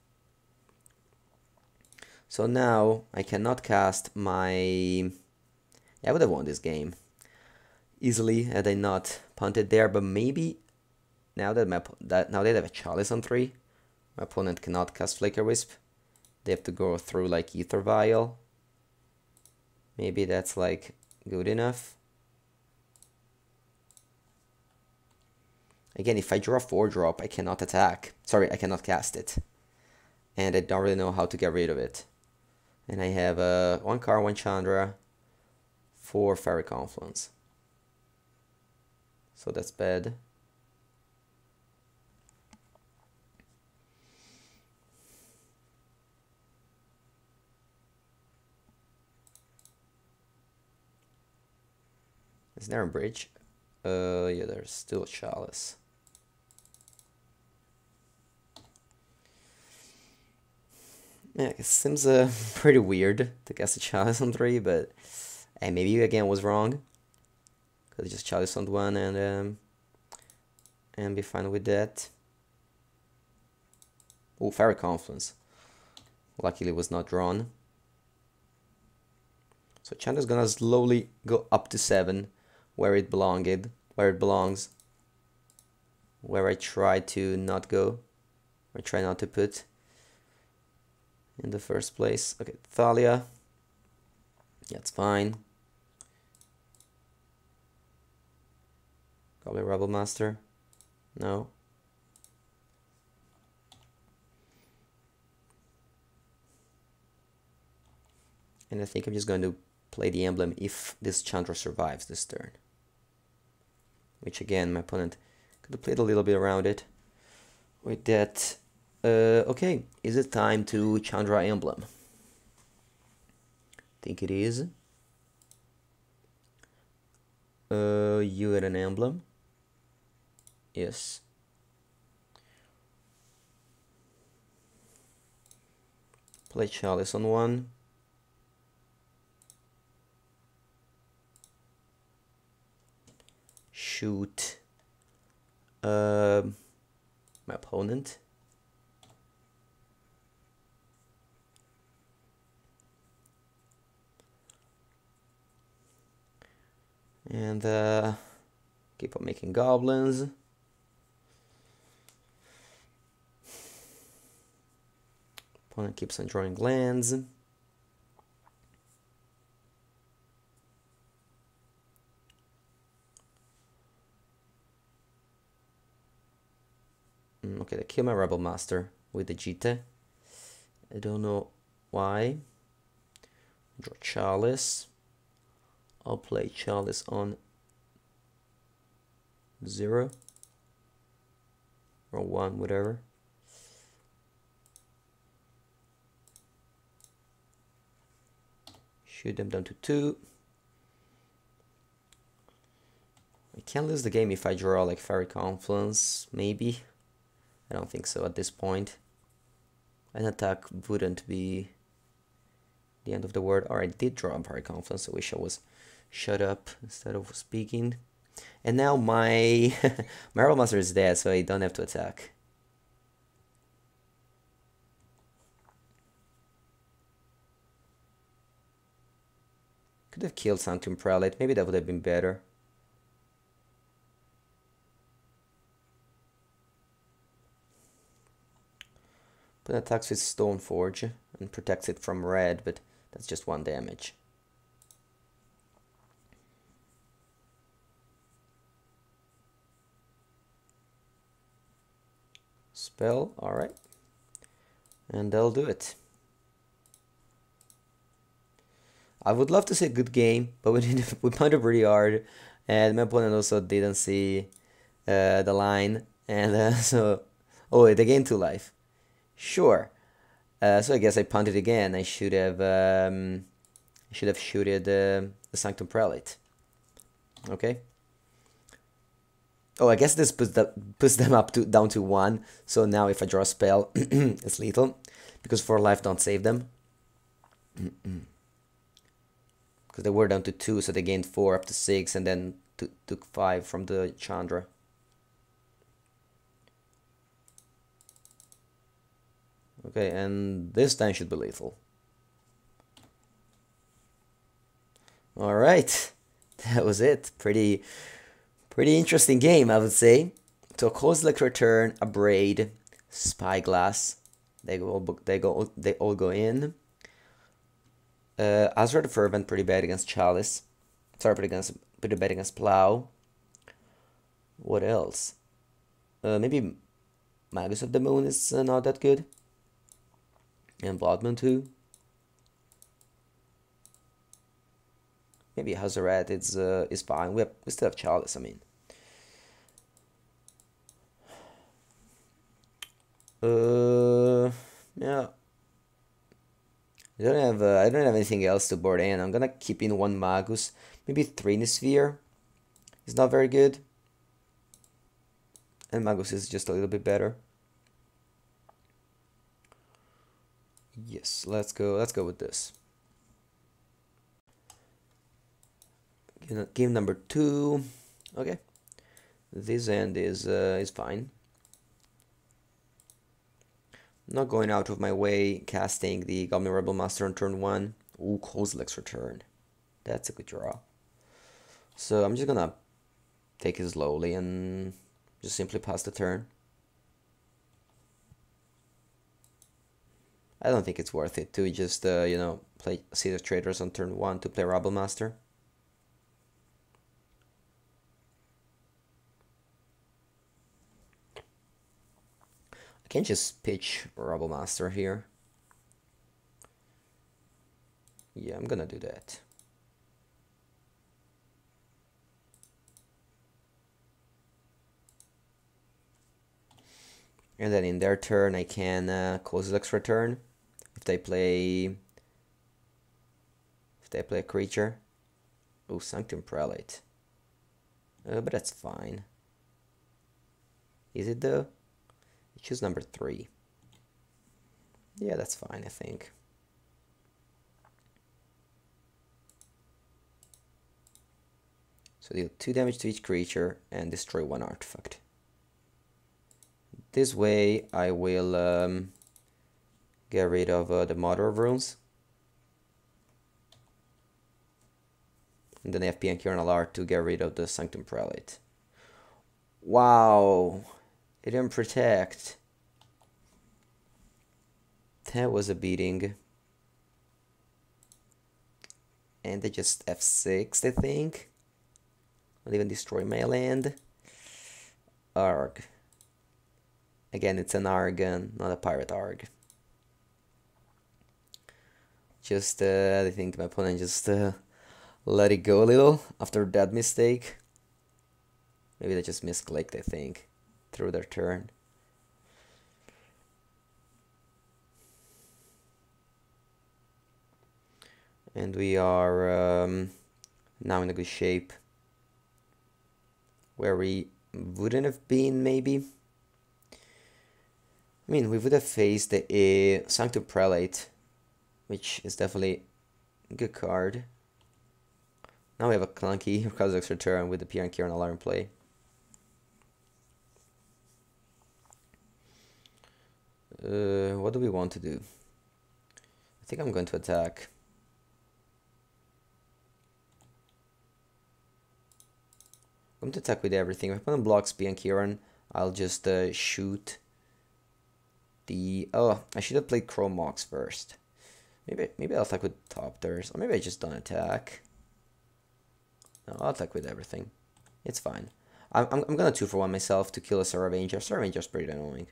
So now I cannot cast my. Yeah, I would have won this game easily had I not punted there, but maybe now that my that now they have a Chalice on three, my opponent cannot cast Flicker Wisp. They have to go through like Ether Vial. Maybe that's like good enough. Again, if I draw a four drop, I cannot attack. Sorry, I cannot cast it. And I don't really know how to get rid of it. And I have uh, one card, one Chandra, four Fairy Confluence. So that's bad. Is there a bridge? Uh, yeah, there's still a Chalice. Yeah, it seems uh, pretty weird to cast a Chalice on three, but and maybe again was wrong. Could just Chalice on one and um, and be fine with that. Oh, Fairy Confluence. Luckily, it was not drawn. So Chandra's gonna slowly go up to seven, where it belonged, where it belongs, where I try to not go, or try not to put in the first place. Okay, Thalia. Yeah, it's fine. Goblin Rebel Master. No. And I think I'm just going to play the emblem if this Chandra survives this turn. Which again, my opponent could have played a little bit around it. With that, uh, okay, is it time to Chandra emblem? Think it is. Uh, you had an emblem? Yes. Play Chalice on one. shoot uh, my opponent. And uh, keep on making goblins. Opponent keeps on drawing lands. Okay, they kill my Rebel Master with the Jita. I don't know why. Draw Chalice. I'll play Chalice on zero or one, whatever. Shoot them down to two. I can't lose the game if I draw like Fairy Confluence, maybe. I don't think so at this point. An attack wouldn't be the end of the world. Or I did draw a Fairy Confluence. I wish I was shut up instead of speaking. And now my my Rebel Master is dead, so I don't have to attack. Could have killed Sanctum Prelate. Maybe that would have been better. But attacks with Stoneforge and protects it from red, but that's just one damage. Spell, alright. And that'll do it. I would love to say good game, but we did we punted pretty hard, and my opponent also didn't see uh, the line, and uh, so oh, they gained two life. Sure. Uh, so I guess I punted again. I should have um, I should have shooted uh, the Sanctum Prelate. Okay. Oh, I guess this puts, the, puts them up to down to one. So now if I draw a spell, it's lethal, because four life don't save them. Because they were down to two, so they gained four up to six, and then took five from the Chandra. Okay, and this time should be lethal. Alright, that was it. Pretty pretty interesting game, I would say. So a Kozilek return, a Braid, Spyglass. They go they go they all go in. Uh Azra the Fervent, pretty bad against Chalice. Sorry, pretty against pretty bad against Plow. What else? Uh maybe Magus of the Moon is uh, not that good. And Blood Moon too. Maybe Hazaret is uh, is fine. We have we still have Chalice. I mean, uh, yeah. I don't have uh, I don't have anything else to board in. I'm gonna keep in one Magus. Maybe Trinisphere is not very good, and Magus is just a little bit better. Yes, let's go. Let's go with this. Game number two. Okay, this end is uh, is fine. Not going out of my way, casting the Goblin Rebel Master on turn one. Ooh, Kozilek's return. That's a good draw. So I'm just gonna take it slowly and just simply pass the turn. I don't think it's worth it to just, uh, you know, play Seed of Traders on turn one to play Rebel Master. I can just pitch Rebel Master here. Yeah, I'm gonna do that. And then in their turn, I can uh, Kozilek's return. If they play, if they play a creature, oh, Sanctum Prelate. Uh, but that's fine. Is it though? Choose number three. Yeah, that's fine, I think. So deal two damage to each creature and destroy one artifact. This way I will um, get rid of uh, the Mother of Runes. And then F P and Kieran Alar to get rid of the Sanctum Prelate. Wow, it didn't protect. That was a beating. And they just F six, I think. Not even destroy my land. Arg. Again, it's an Argon, not a Pirate Arg. Just, uh, I think my opponent just uh, let it go a little after that mistake. Maybe they just misclicked, I think, through their turn. And we are um, now in a good shape. Where we wouldn't have been, maybe. I mean, we would have faced the uh, Sanctum Prelate, which is definitely a good card. Now we have a clunky Kazakh's return with the Pierre and Kieran Alarm play. Uh, what do we want to do? I think I'm going to attack. I'm going to attack with everything. If my opponent blocks P and Kieran, I'll just uh, shoot the... Oh, I should have played Chrome Mox first. Maybe maybe I'll attack with Topters, or maybe I just don't attack. No, I'll attack with everything. It's fine. I'm, I'm, I'm gonna two for one myself to kill a Saravanger. Saravanger's pretty annoying.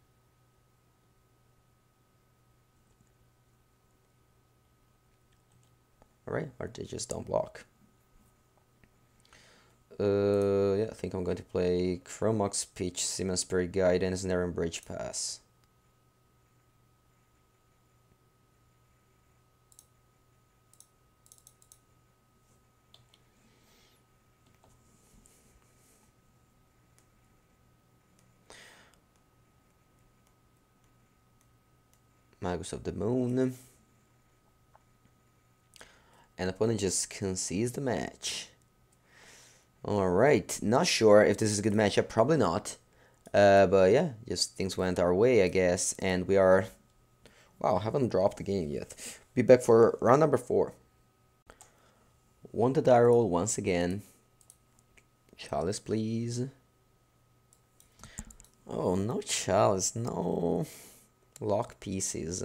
Alright, or they just don't block. Uh, yeah, I think I'm going to play Chromox, Pitch, Simon Spirit Guidance, Naren Bridge Pass. Magus of the Moon. And opponent just concedes the match. Alright, not sure if this is a good matchup, probably not. Uh, but yeah, just things went our way, I guess. And we are... Wow, haven't dropped the game yet. Be back for round number four. One to die roll once again. Chalice, please. Oh, no Chalice, no lock pieces.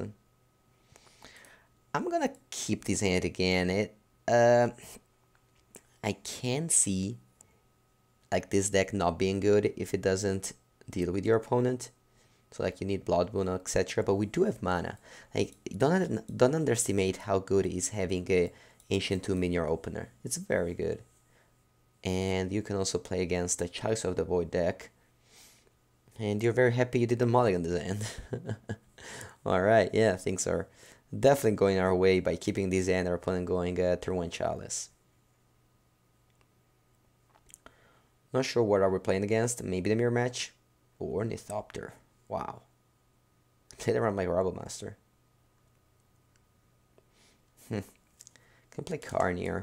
I'm gonna keep this hand again. It, uh, I can see like this deck not being good if it doesn't deal with your opponent. So like you need Blood Moon, et cetera. But we do have mana. Like don't don't underestimate how good is having a Ancient Tomb in your opener. It's very good. And you can also play against the Chalice of the Void deck. And you're very happy you did the mulligan this end. Alright, yeah, things are definitely going our way by keeping this end, our opponent going uh, turn one Chalice. Not sure what are we playing against. Maybe the Mirror Match or Nithopter. Wow. Played around my Rebel Master. Hmm. Can play Carnier.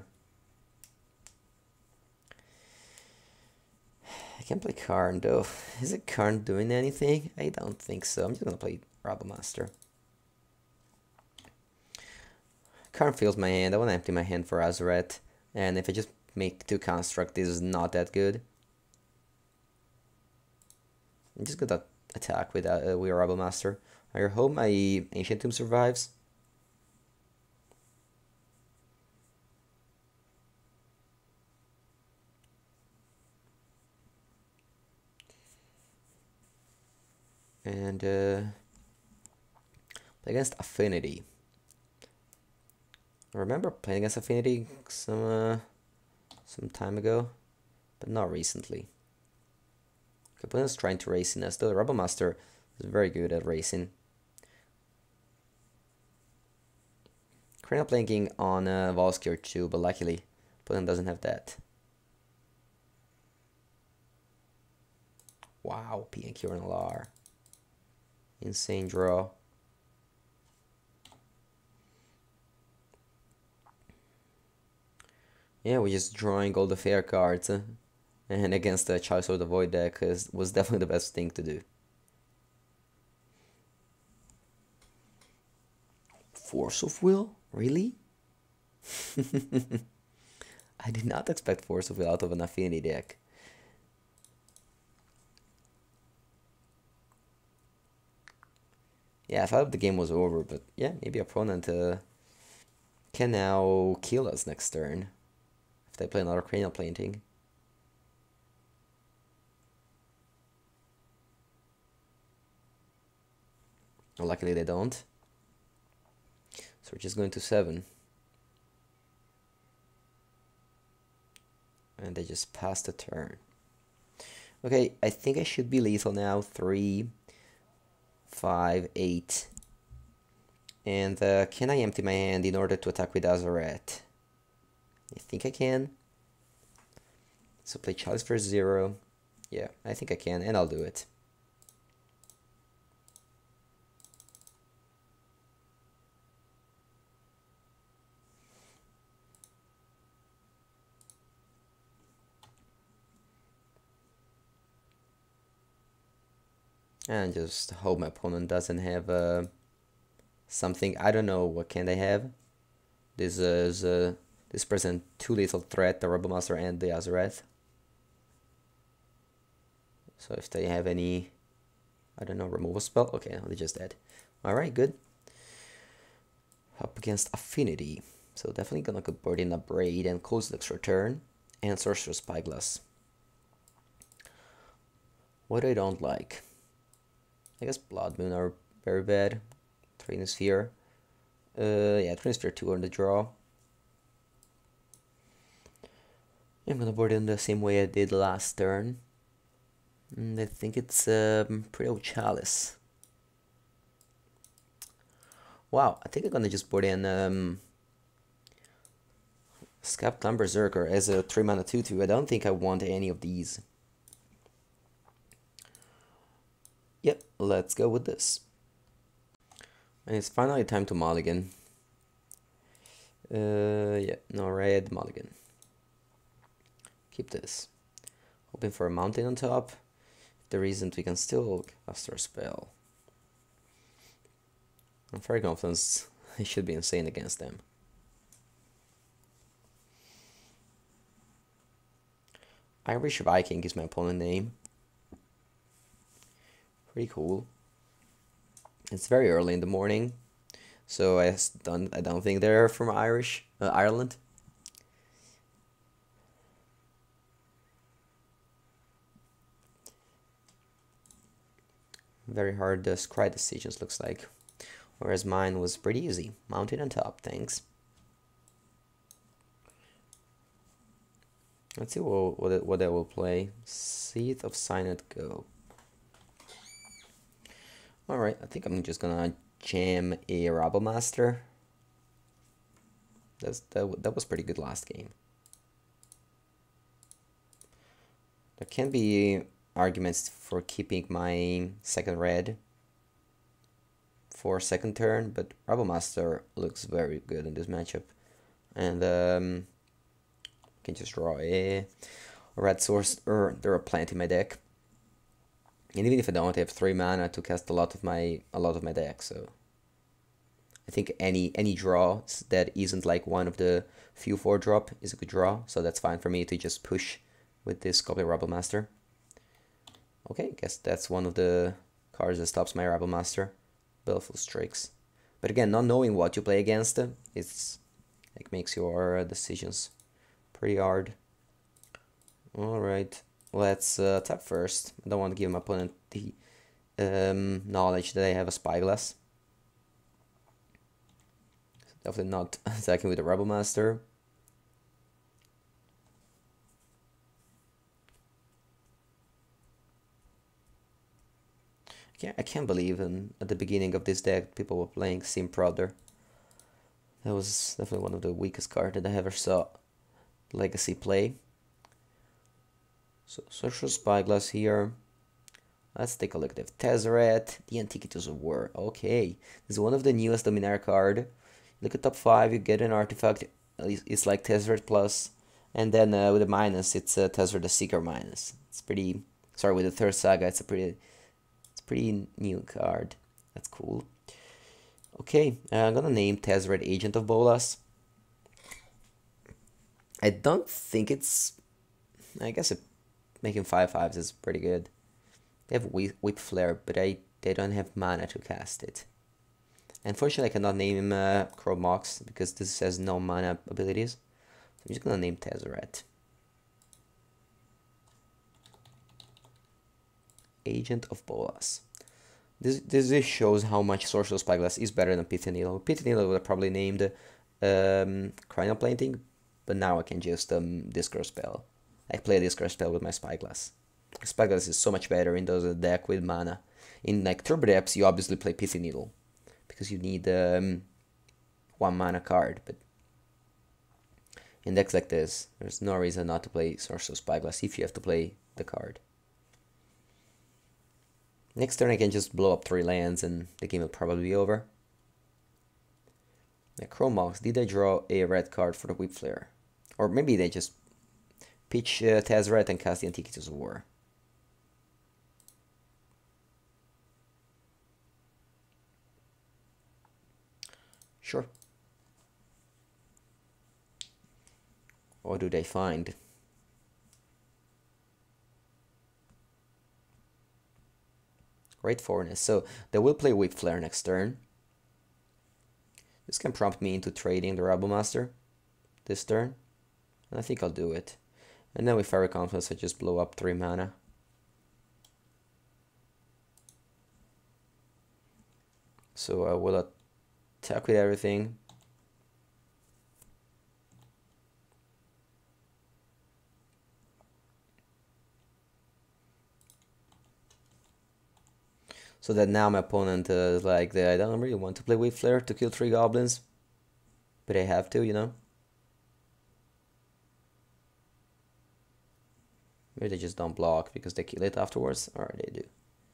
I can play Karn though. Is it Karn doing anything? I don't think so. I'm just gonna play Rebel Master. Karn fills my hand. I want to empty my hand for Azuret. And if I just make two construct, this is not that good. I'm just gonna attack with uh, with Rebel Master. I hope my Ancient Tomb survives. And uh, against Affinity. I remember playing against Affinity some uh, some time ago, but not recently. Opponent's trying to race in us, though the Rebel Master is very good at racing. Currently playing on uh, Volskir too, but luckily opponent doesn't have that. Wow, P and Q and L R. Insane draw. Yeah, we're just drawing all the fair cards. uh, And against the Chalice or the Void deck is, was definitely the best thing to do. Force of Will? Really? I did not expect Force of Will out of an Affinity deck. Yeah, I thought the game was over, but yeah, maybe opponent uh, can now kill us next turn if they play another Cranial Painting. Luckily they don't. So we're just going to seven. And they just passed the turn. Okay, I think I should be lethal now. Three, five, eight. And uh, can I empty my hand in order to attack with Azaret? I think I can. So play Chalice for zero. Yeah, I think I can, and I'll do it. And just hope my opponent doesn't have uh, something. I don't know what can they have. This is uh, this present two lethal threat, the Rebel Master and the Azareth. So if they have any, I don't know, removal spell. Okay, no, they just dead. All right, good. Up against Affinity. So definitely gonna board in a Braid and close the extra turn and Sorcerer's Spyglass. What I don't like. I guess Blood Moon are very bad. Trinisphere. Uh, yeah, Trinisphere two on the draw. I'm gonna board in the same way I did last turn. And I think it's um, pretty old Chalice. Wow, I think I'm gonna just board in um, Scapclan Berserker as a three mana two two. I don't think I want any of these. Yep, let's go with this. And it's finally time to mulligan. Uh, yeah, no red, mulligan. Keep this. Hoping for a mountain on top. If there isn't, we can still cast our spell. I'm very confident I should be insane against them. Irish Viking is my opponent name. Pretty cool. It's very early in the morning, so I don't I don't think they're from Irish uh, Ireland. Very hard to scry decisions looks like, whereas mine was pretty easy. Mountain on top, thanks. Let's see what what what I will play. Seed of Signet Go. Alright, I think I'm just gonna jam a Rabble Master. That's, that, that was pretty good last game. There can be arguments for keeping my second red for second turn, but Rabble Master looks very good in this matchup. And um, I can just draw a red source, or there are plenty in my deck. And even if I don't, I have three mana to cast a lot of my a lot of my deck. So I think any any draw that isn't like one of the few four drop is a good draw. So that's fine for me to just push with this Goblin Rebel Master. Okay, guess that's one of the cards that stops my Rebel Master. Baleful Strix. But again, not knowing what you play against, it's like makes your decisions pretty hard. All right. Let's uh, tap first. I don't want to give my opponent the um, knowledge that I have a Spyglass. Definitely not attacking with a Rebel Master. I can't, I can't believe in, at the beginning of this deck people were playing Sim Prodder. That was definitely one of the weakest cards that I ever saw Legacy play. So, Social Spyglass here. Let's take a look at Tezzeret, the Antiquities of War. Okay, this is one of the newest Dominaria card. Look at top five, you get an artifact. It's like Tezzeret plus And then uh, with the minus, it's uh, Tezzer the Seeker minus. It's pretty. Sorry, with the third saga, it's a pretty. It's a pretty new card. That's cool. Okay, uh, I'm gonna name Tezzeret Agent of Bolas. I don't think it's. I guess it, making five fives is pretty good. They have whip, whip Flare, but I they don't have mana to cast it. Unfortunately, I cannot name uh, Crow Mox because this has no mana abilities. So I'm just gonna name Tezzeret. Agent of Bolas. This this shows how much Sorcerer Spyglass is better than Pithia Needle. Pithia Needle would have probably named um, Cranial Planting, but now I can just um, Discard Spell. I play a Discard Spell with my Spyglass. Spyglass is so much better in those deck with mana. In like Turbo Depths, you obviously play Pithia Needle because you need um, one mana card, but in decks like this, there's no reason not to play Sorcerer Spyglass if you have to play the card. Next turn I can just blow up three lands and the game will probably be over. Now, Chromox, did I draw a red card for the Whip Flare? Or maybe they just pitch uh, Tezzeret and cast the Antiquities of War. Sure. What do they find? Great Forness. So they will play Whip Flare next turn. This can prompt me into trading the Rebel Master this turn. And I think I'll do it. And then with Fairy Confluence I just blow up three mana. So I will attack with everything. So that now my opponent uh, is like, I don't really want to play Whip Flare to kill three goblins. But I have to, you know. Maybe they just don't block because they kill it afterwards. Or they do.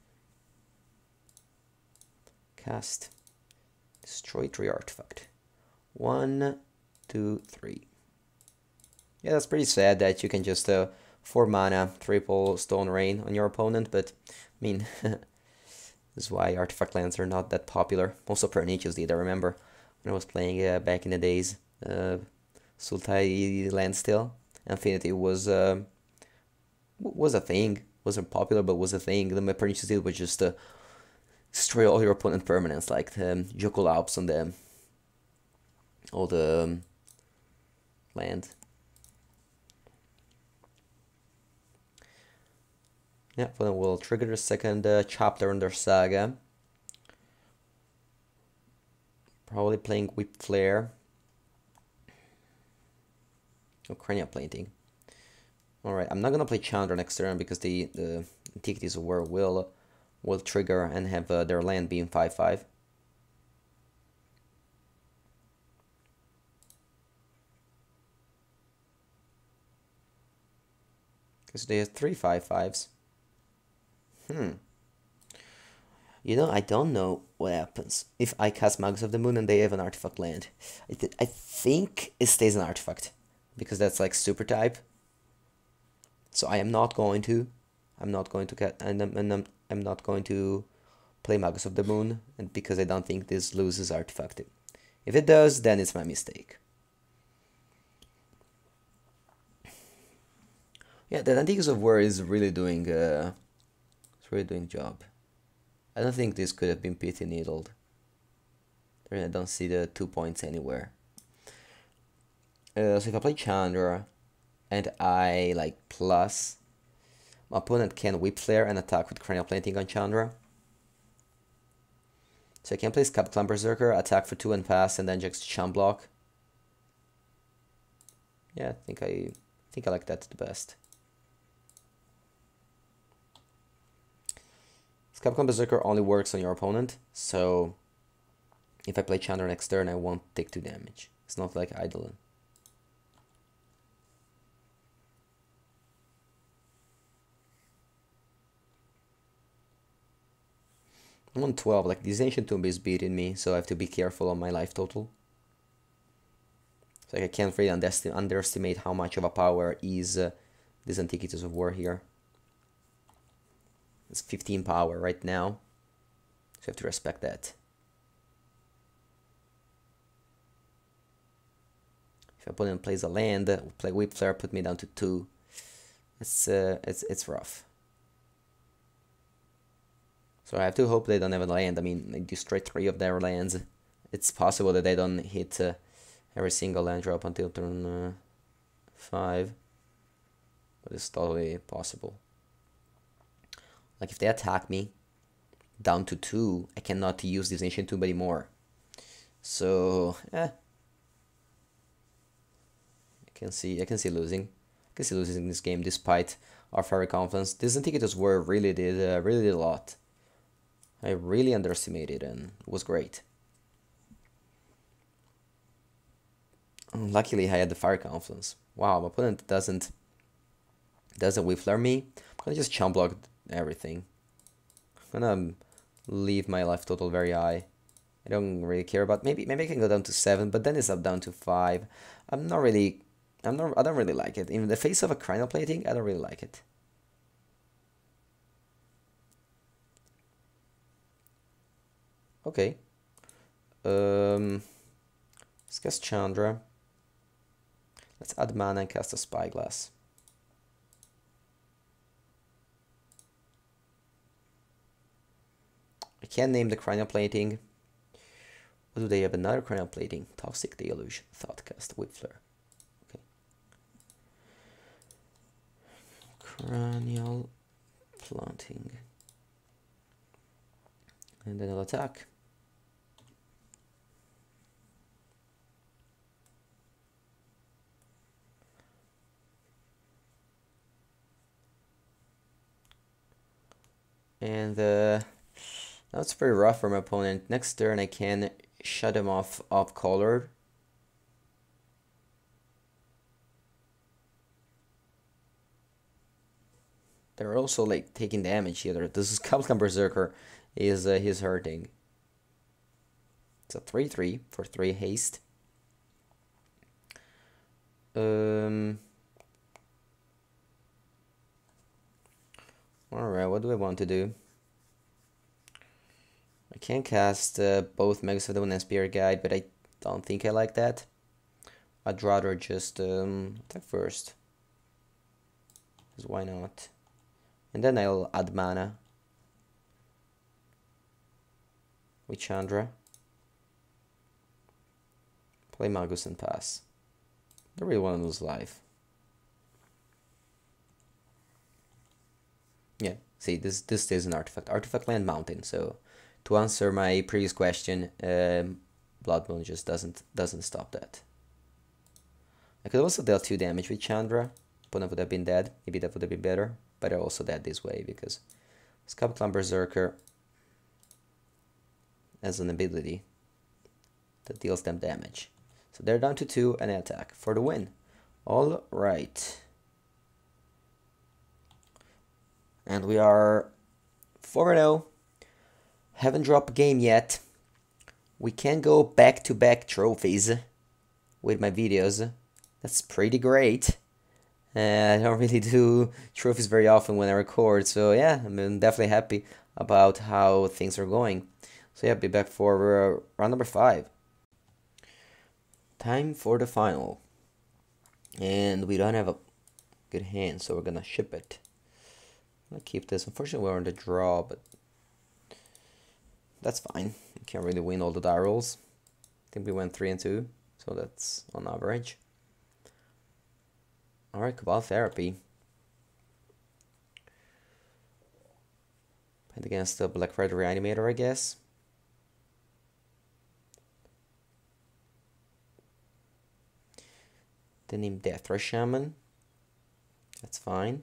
Cast. Destroy three artifact. One, two, three. Yeah, that's pretty sad that you can just uh, four mana, triple Stone Rain on your opponent. But, I mean... This is why artifact lands are not that popular. Also Pernicious did, I remember when I was playing uh, back in the days. Uh, Sultai land still. Infinity was uh, was a thing. Wasn't popular, but was a thing. Then my Pernicious did was just uh, destroy all your opponent permanents, like the um, Jokulaups on the all the um, land. Yeah, then we'll trigger the second uh, chapter in their saga. Probably playing Whip Flare. Oh, Cranial Planting. Alright, I'm not gonna play Chandra next turn because the, the Antiquities of War will, will trigger and have uh, their land being five five. Because they have three five fives. Hmm. You know, I don't know what happens if I cast Magus of the Moon and they have an artifact land. I, th I think it stays an artifact because that's like super type. So I am not going to. I'm not going to get and I'm, and I'm, I'm not going to play Magus of the Moon, and because I don't think this loses artifact. If it does, then it's my mistake. Yeah, the Antiquities of War is really doing. Uh, Really doing job. I don't think this could have been Pithia Needled. I don't see the two points anywhere. Uh, so if I play Chandra and I like plus, my opponent can Whip Flare and attack with Cranial Planting on Chandra. So I can play Scab Clan Berserker, attack for two and pass, and then just Chum block. Yeah, I think I, I think I like that the best. Capcom Berserker only works on your opponent, so if I play Chandra next turn, I won't take two damage. It's not like Eidolon. I'm on twelve, like this Ancient Tomb is beating me, so I have to be careful on my life total. So like, I can't really underestimate, underestimate how much of a power is uh, this Antiquities of War here. It's fifteen power right now, so you have to respect that. If your opponent plays a land, play Whip Flare, put me down to two. It's uh, it's it's rough. So I have to hope they don't have a land. I mean, they destroy three of their lands. It's possible that they don't hit uh, every single land drop until turn uh, five, but it's totally possible. Like if they attack me down to two, I cannot use this Ancient Tomb anymore. So, eh. I can see, I can see losing. I can see losing this game despite our fiery confidence. These Antiquities War really did, uh, really did a lot. I really underestimated, and it was great. Luckily, I had the fire confidence. Wow, my opponent doesn't doesn't Whip Flare me. I'm gonna just chump block everything. I'm gonna leave my life total very high. I don't really care about. Maybe maybe I can go down to seven, but then it's up down to five. I'm not really. I'm not. I don't really like it. In the face of a cranial plating, I don't really like it. Okay. Um. Let's cast Chandra. Let's add mana and cast a Spyglass. I can't name the cranial plating. Or do they have another cranial plating? Toxic Deluge, Thoughtcast, Whip Flare. Okay. Cranial planting. And then I'll attack. And uh, that's very rough for my opponent. Next turn I can shut him off off color. They're also like taking damage here. This is Cavalcam Berserker is uh, he's hurting. It's a three three for three haste. Um. Alright, what do I want to do? I can cast uh, both Megas of the Wind and Spirit Guide, but I don't think I like that. I'd rather just um, attack first. Because why not? And then I'll add mana with Chandra. Play Magus and pass. I really want to lose life. Yeah, see, this this is an artifact. Artifact land mountain. So, to answer my previous question, um, Blood Moon just doesn't doesn't stop that. I could also deal two damage with Chandra. Opponent would have been dead. Maybe that would have been better. But I also dead this way because Cavalcam Berserker has an ability that deals them damage. So they're down to two and I attack for the win. All right. And we are four oh. Haven't dropped a game yet. We can go back-to-back trophies with my videos. That's pretty great. Uh, I don't really do trophies very often when I record. So yeah, I'm definitely happy about how things are going. So yeah, be back for uh, round number five. Time for the final. And we don't have a good hand, so we're gonna ship it. I'm gonna keep this. Unfortunately, we're on the draw, but that's fine. We can't really win all the die rolls. I think we went three and two, so that's on average. All right, Cabal Therapy. Played against the Black Red Reanimator, I guess. The name Death Rush Shaman. That's fine.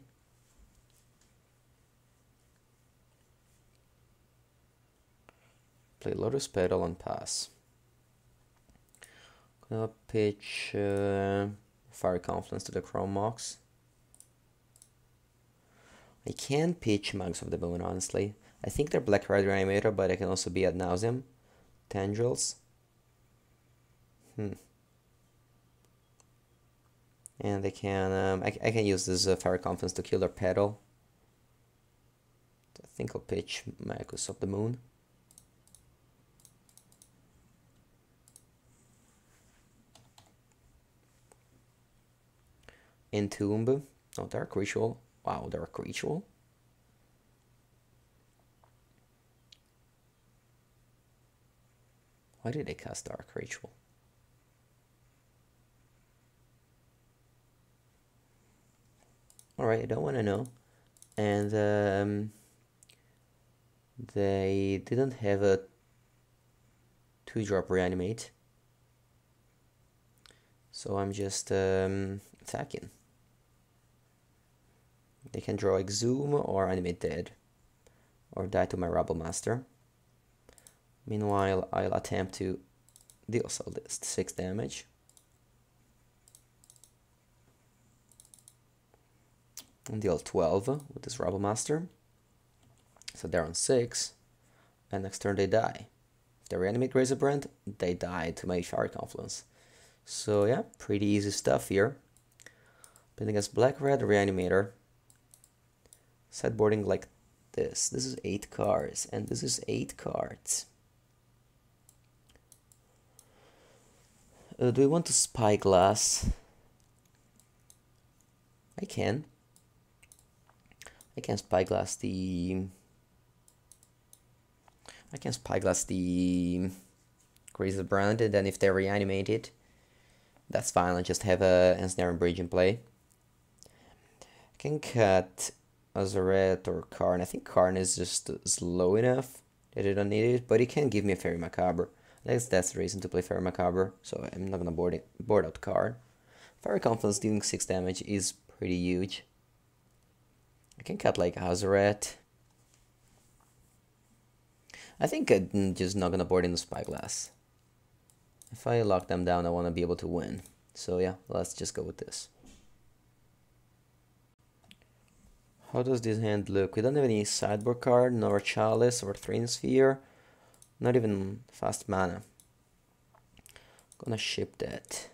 Play Lotus Petal and pass. Gonna pitch uh, Fire Confluence to the Chrome Mox. I can pitch Mags of the Moon, honestly. I think they're Black Red Reanimator, but I can also be ad nauseam. Tendrils. Hmm. And they can, um, I, I can use this uh, Fire Confidence to kill their pedal. I think I'll pitch Marcus of the Moon. Entomb. Oh, Dark Ritual. Wow, Dark Ritual. Why did they cast Dark Ritual? Alright, I don't want to know. And um, they didn't have a two drop Reanimate. So I'm just um, attacking. They can draw Exhume or Animate Dead. Or die to my Rabble Master. Meanwhile, I'll attempt to deal six damage. And deal twelve with this Rabble Master. So they're on six. And next turn they die. If they reanimate Razorbrand, they die to my Fire Confluence. So yeah, pretty easy stuff here. Playing against Black Red Reanimator. Sideboarding like this. This is eight cards. And this is eight cards. Uh, do we want to Spyglass? I can. I can Spyglass the... I can Spyglass the... Razorbrand, and then if they reanimate it, that's fine. I'll just have a Ensnaring Bridge in play. I can cut Azareth or Karn. I think Karn is just slow enough that I don't need it, but it can give me a Fairy Macabre. I guess that's the reason to play Fairy Macabre, so I'm not gonna board it, board out Karn. Fairy Confidence dealing six damage is pretty huge. I can cut like Azareth. I think I'm just not gonna board in the Spyglass. If I lock them down, I want to be able to win. So yeah, let's just go with this. How does this hand look? We don't have any sideboard card, nor Chalice or Trinisphere, not even fast mana. Gonna ship that.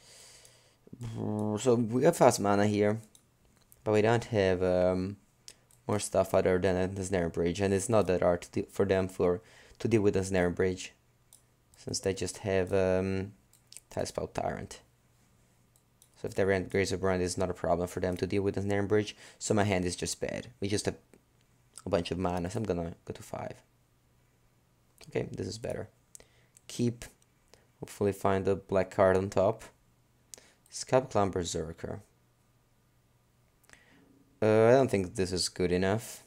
So we have fast mana here, but we don't have um, more stuff other than the Snare Bridge, and it's not that hard to for them for to deal with the Snare Bridge, since they just have um, Tidespell Tyrant. So if they ran Razorbrand, it's not a problem for them to deal with the Snare Bridge. So my hand is just bad. We just have a bunch of mana, so I'm gonna go to five. Okay, this is better. Keep. Hopefully find the black card on top. Scalp Clan Berserker. Uh, I don't think this is good enough.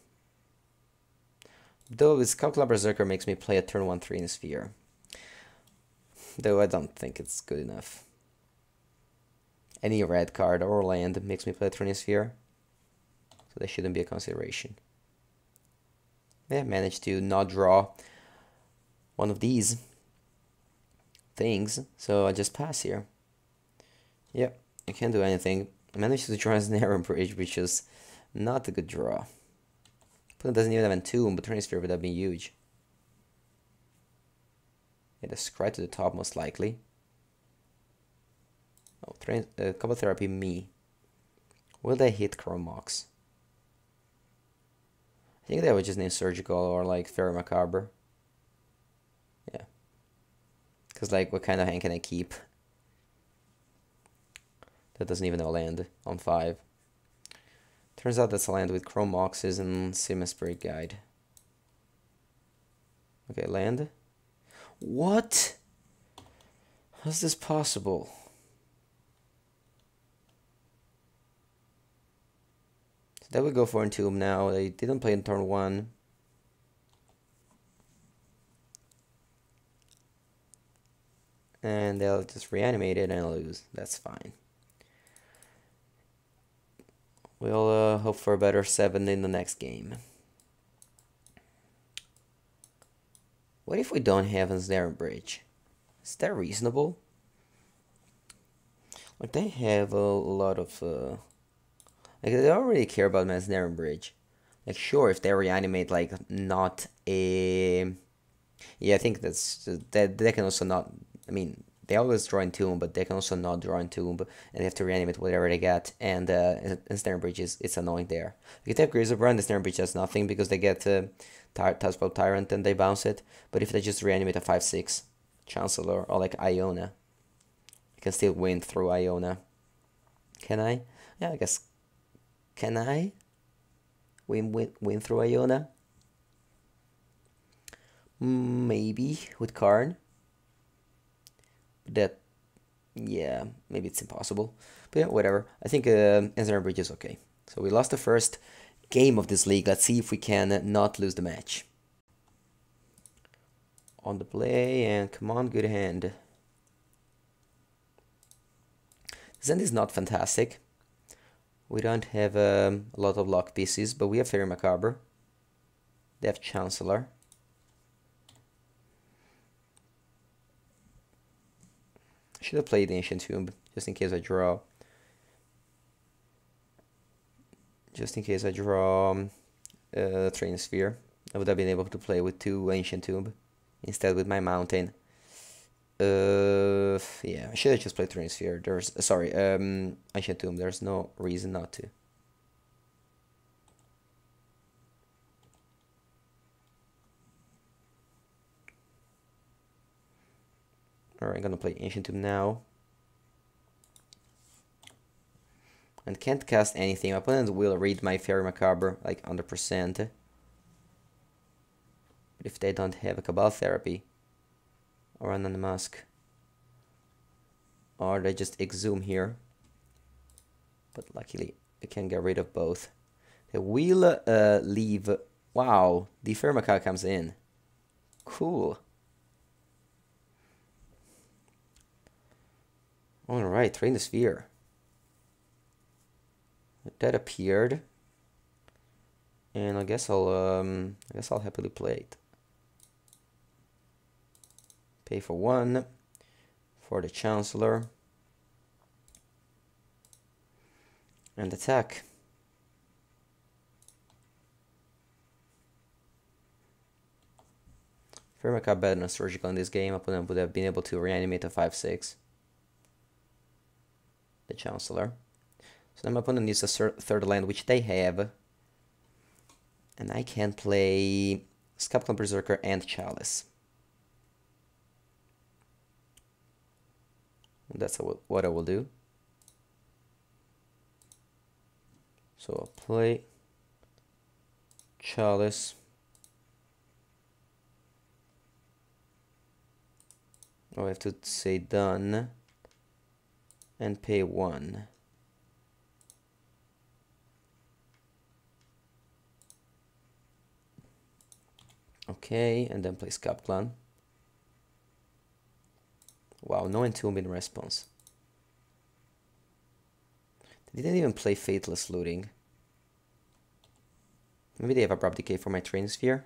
Though Scalp Clan Berserker makes me play a turn one Trinisphere. Though I don't think it's good enough. Any red card or land makes me play a Trinisphere. So that shouldn't be a consideration. Yeah, managed to not draw one of these things, so I just pass here. Yep, I can't do anything. I managed to draw a Snare Bridge, which is not a good draw. Opponent doesn't even have Entomb, but Trinisphere would have been huge. Yeah, the Scry to the top, most likely. Oh, train, uh, Combat Therapy, me. Will they hit Chromox? I think they would just name Surgical or like Fairy Macabre. Yeah. Because, like, what kind of hand can I keep? That doesn't even have a land on five. Turns out that's a land with Chrome Moxes and Sima Spirit Guide. Okay, land. What? How's this possible? So that would go for Entomb now. They didn't play in turn one. And they'll just reanimate it and lose. That's fine. We'll uh, hope for a better seven in the next game. What if we don't have a Snare Bridge? Is that reasonable? Like, they have a lot of... Uh, like, they don't really care about my Snare Bridge. Like, sure, if they reanimate, like, not a... Yeah, I think that's... That they can also not... I mean, they always draw Entomb, but they can also not draw Entomb, and they have to reanimate whatever they get, and uh, Ensnare Bridge is it's annoying there. If they have Grizzlebrand, the Snare Bridge does nothing, because they get uh, Tazbell Tyrant and they bounce it, but if they just reanimate a five six Chancellor, or like Iona, I can still win through Iona. Can I? Yeah, I guess. Can I win, win, win through Iona? Maybe with Karn. That, yeah, maybe it's impossible. But yeah, whatever. I think uh, Ensnare Bridge is okay. So we lost the first game of this league. Let's see if we can not lose the match. On the play, and come on, good hand. This hand is not fantastic. We don't have um, a lot of lock pieces, but we have Fairy Macabre. They have Chancellor. Should have played the Ancient Tomb, just in case I draw. Just in case I draw um, uh, Trinisphere. I would have been able to play with two Ancient Tomb instead with my Mountain. Uh, yeah, I should have just played Trinisphere. There's, uh, sorry, um, Ancient Tomb. There's no reason not to. Alright, I'm gonna play Ancient Tomb now. And can't cast anything. My opponent will read my Fairy Macabre, like one hundred percent. But if they don't have a Cabal Therapy, or an Unmask, or they just Exhume here. But luckily, I can get rid of both. They will uh, leave... Wow, the Fairy Macabre comes in. Cool. Alright, Trinisphere. That appeared. And I guess I'll um I guess I'll happily play it. Pay for one for the Chancellor. And attack. Fairy Macabre better than Surgical in this game. Opponent would have been able to reanimate a five six. The Chancellor. So then my opponent needs a third land, which they have. And I can play Scapclan Berserker and Chalice. And that's what I will do. So I'll play Chalice. Oh, I have to say done. And pay one. Okay, and then play Scapclan. Wow, no Entomb in response. They didn't even play Fateless Looting. Maybe they have Abrupt Decay for my Trinisphere.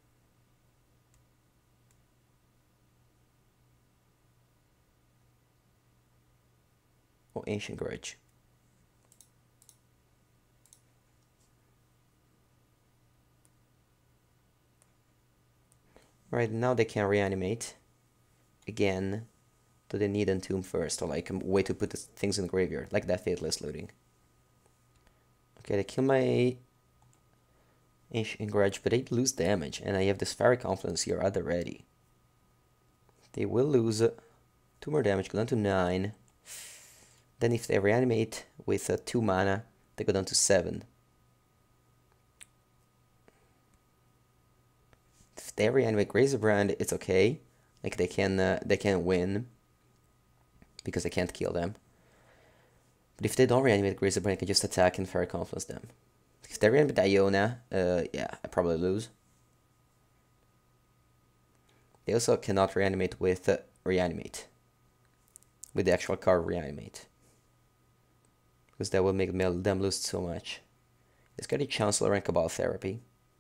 Or Ancient Grudge. Right, now they can reanimate again. Do they need Entomb first, or like a way to put the things in the graveyard, like that Fateless Looting? Okay, they kill my Ancient Grudge, but they lose damage, and I have this Fairy Confluence here at the ready. They will lose two more damage, go down to nine. Then if they reanimate with uh, two mana, they go down to seven. If they reanimate Grizzlebrand, it's okay. Like they can uh, they can win because I can't kill them. But if they don't reanimate Grizzlebrand, I can just attack and Fairy Confluence them. If they reanimate Iona, uh, yeah, I probably lose. They also cannot reanimate with uh, reanimate. With the actual card reanimate. Because that will make them lose so much. Let's get a Chancellor and Cabal Therapy.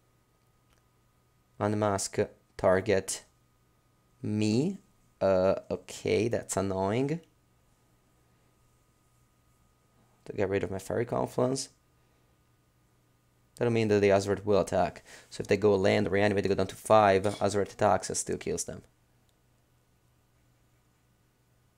Unmask target me. Uh, okay, that's annoying. To get rid of my Fairy Confluence. That'll mean that the Azeroth will attack. So if they go land, reanimate, they go down to five, Azeroth attacks and still kills them.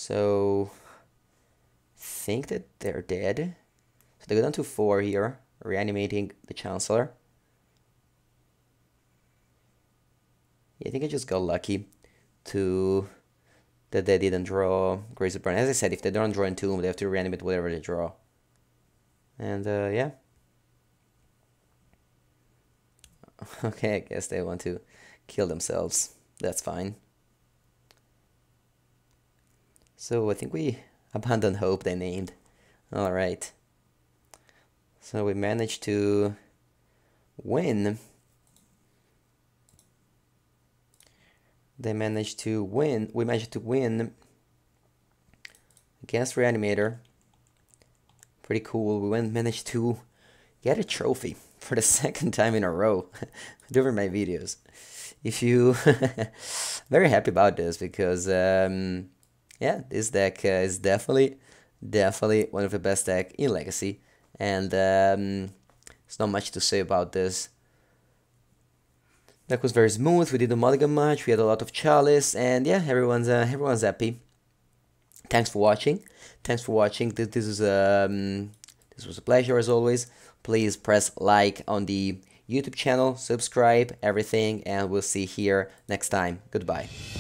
So think that they're dead. So they go down to four here, reanimating the Chancellor. Yeah, I think I just got lucky to that they didn't draw Grace of Burn. As I said, if they don't draw Entomb, they have to reanimate whatever they draw. And uh, yeah. Okay, I guess they want to kill themselves. That's fine. So I think we abandoned hope, they named. Alright. So we managed to win. They managed to win. We managed to win against Reanimator. Pretty cool. We went, managed to get a trophy for the second time in a row during my videos. If you very happy about this because um, yeah, this deck uh, is definitely definitely one of the best deck in Legacy, and um, there's not much to say about this. Deck was very smooth. We did a mulligan match. We had a lot of Chalice, and yeah, everyone's uh, everyone's happy. Thanks for watching. Thanks for watching. This, this is um, this was a pleasure as always. Please press like on the YouTube channel, subscribe, everything, and we'll see you here next time. Goodbye.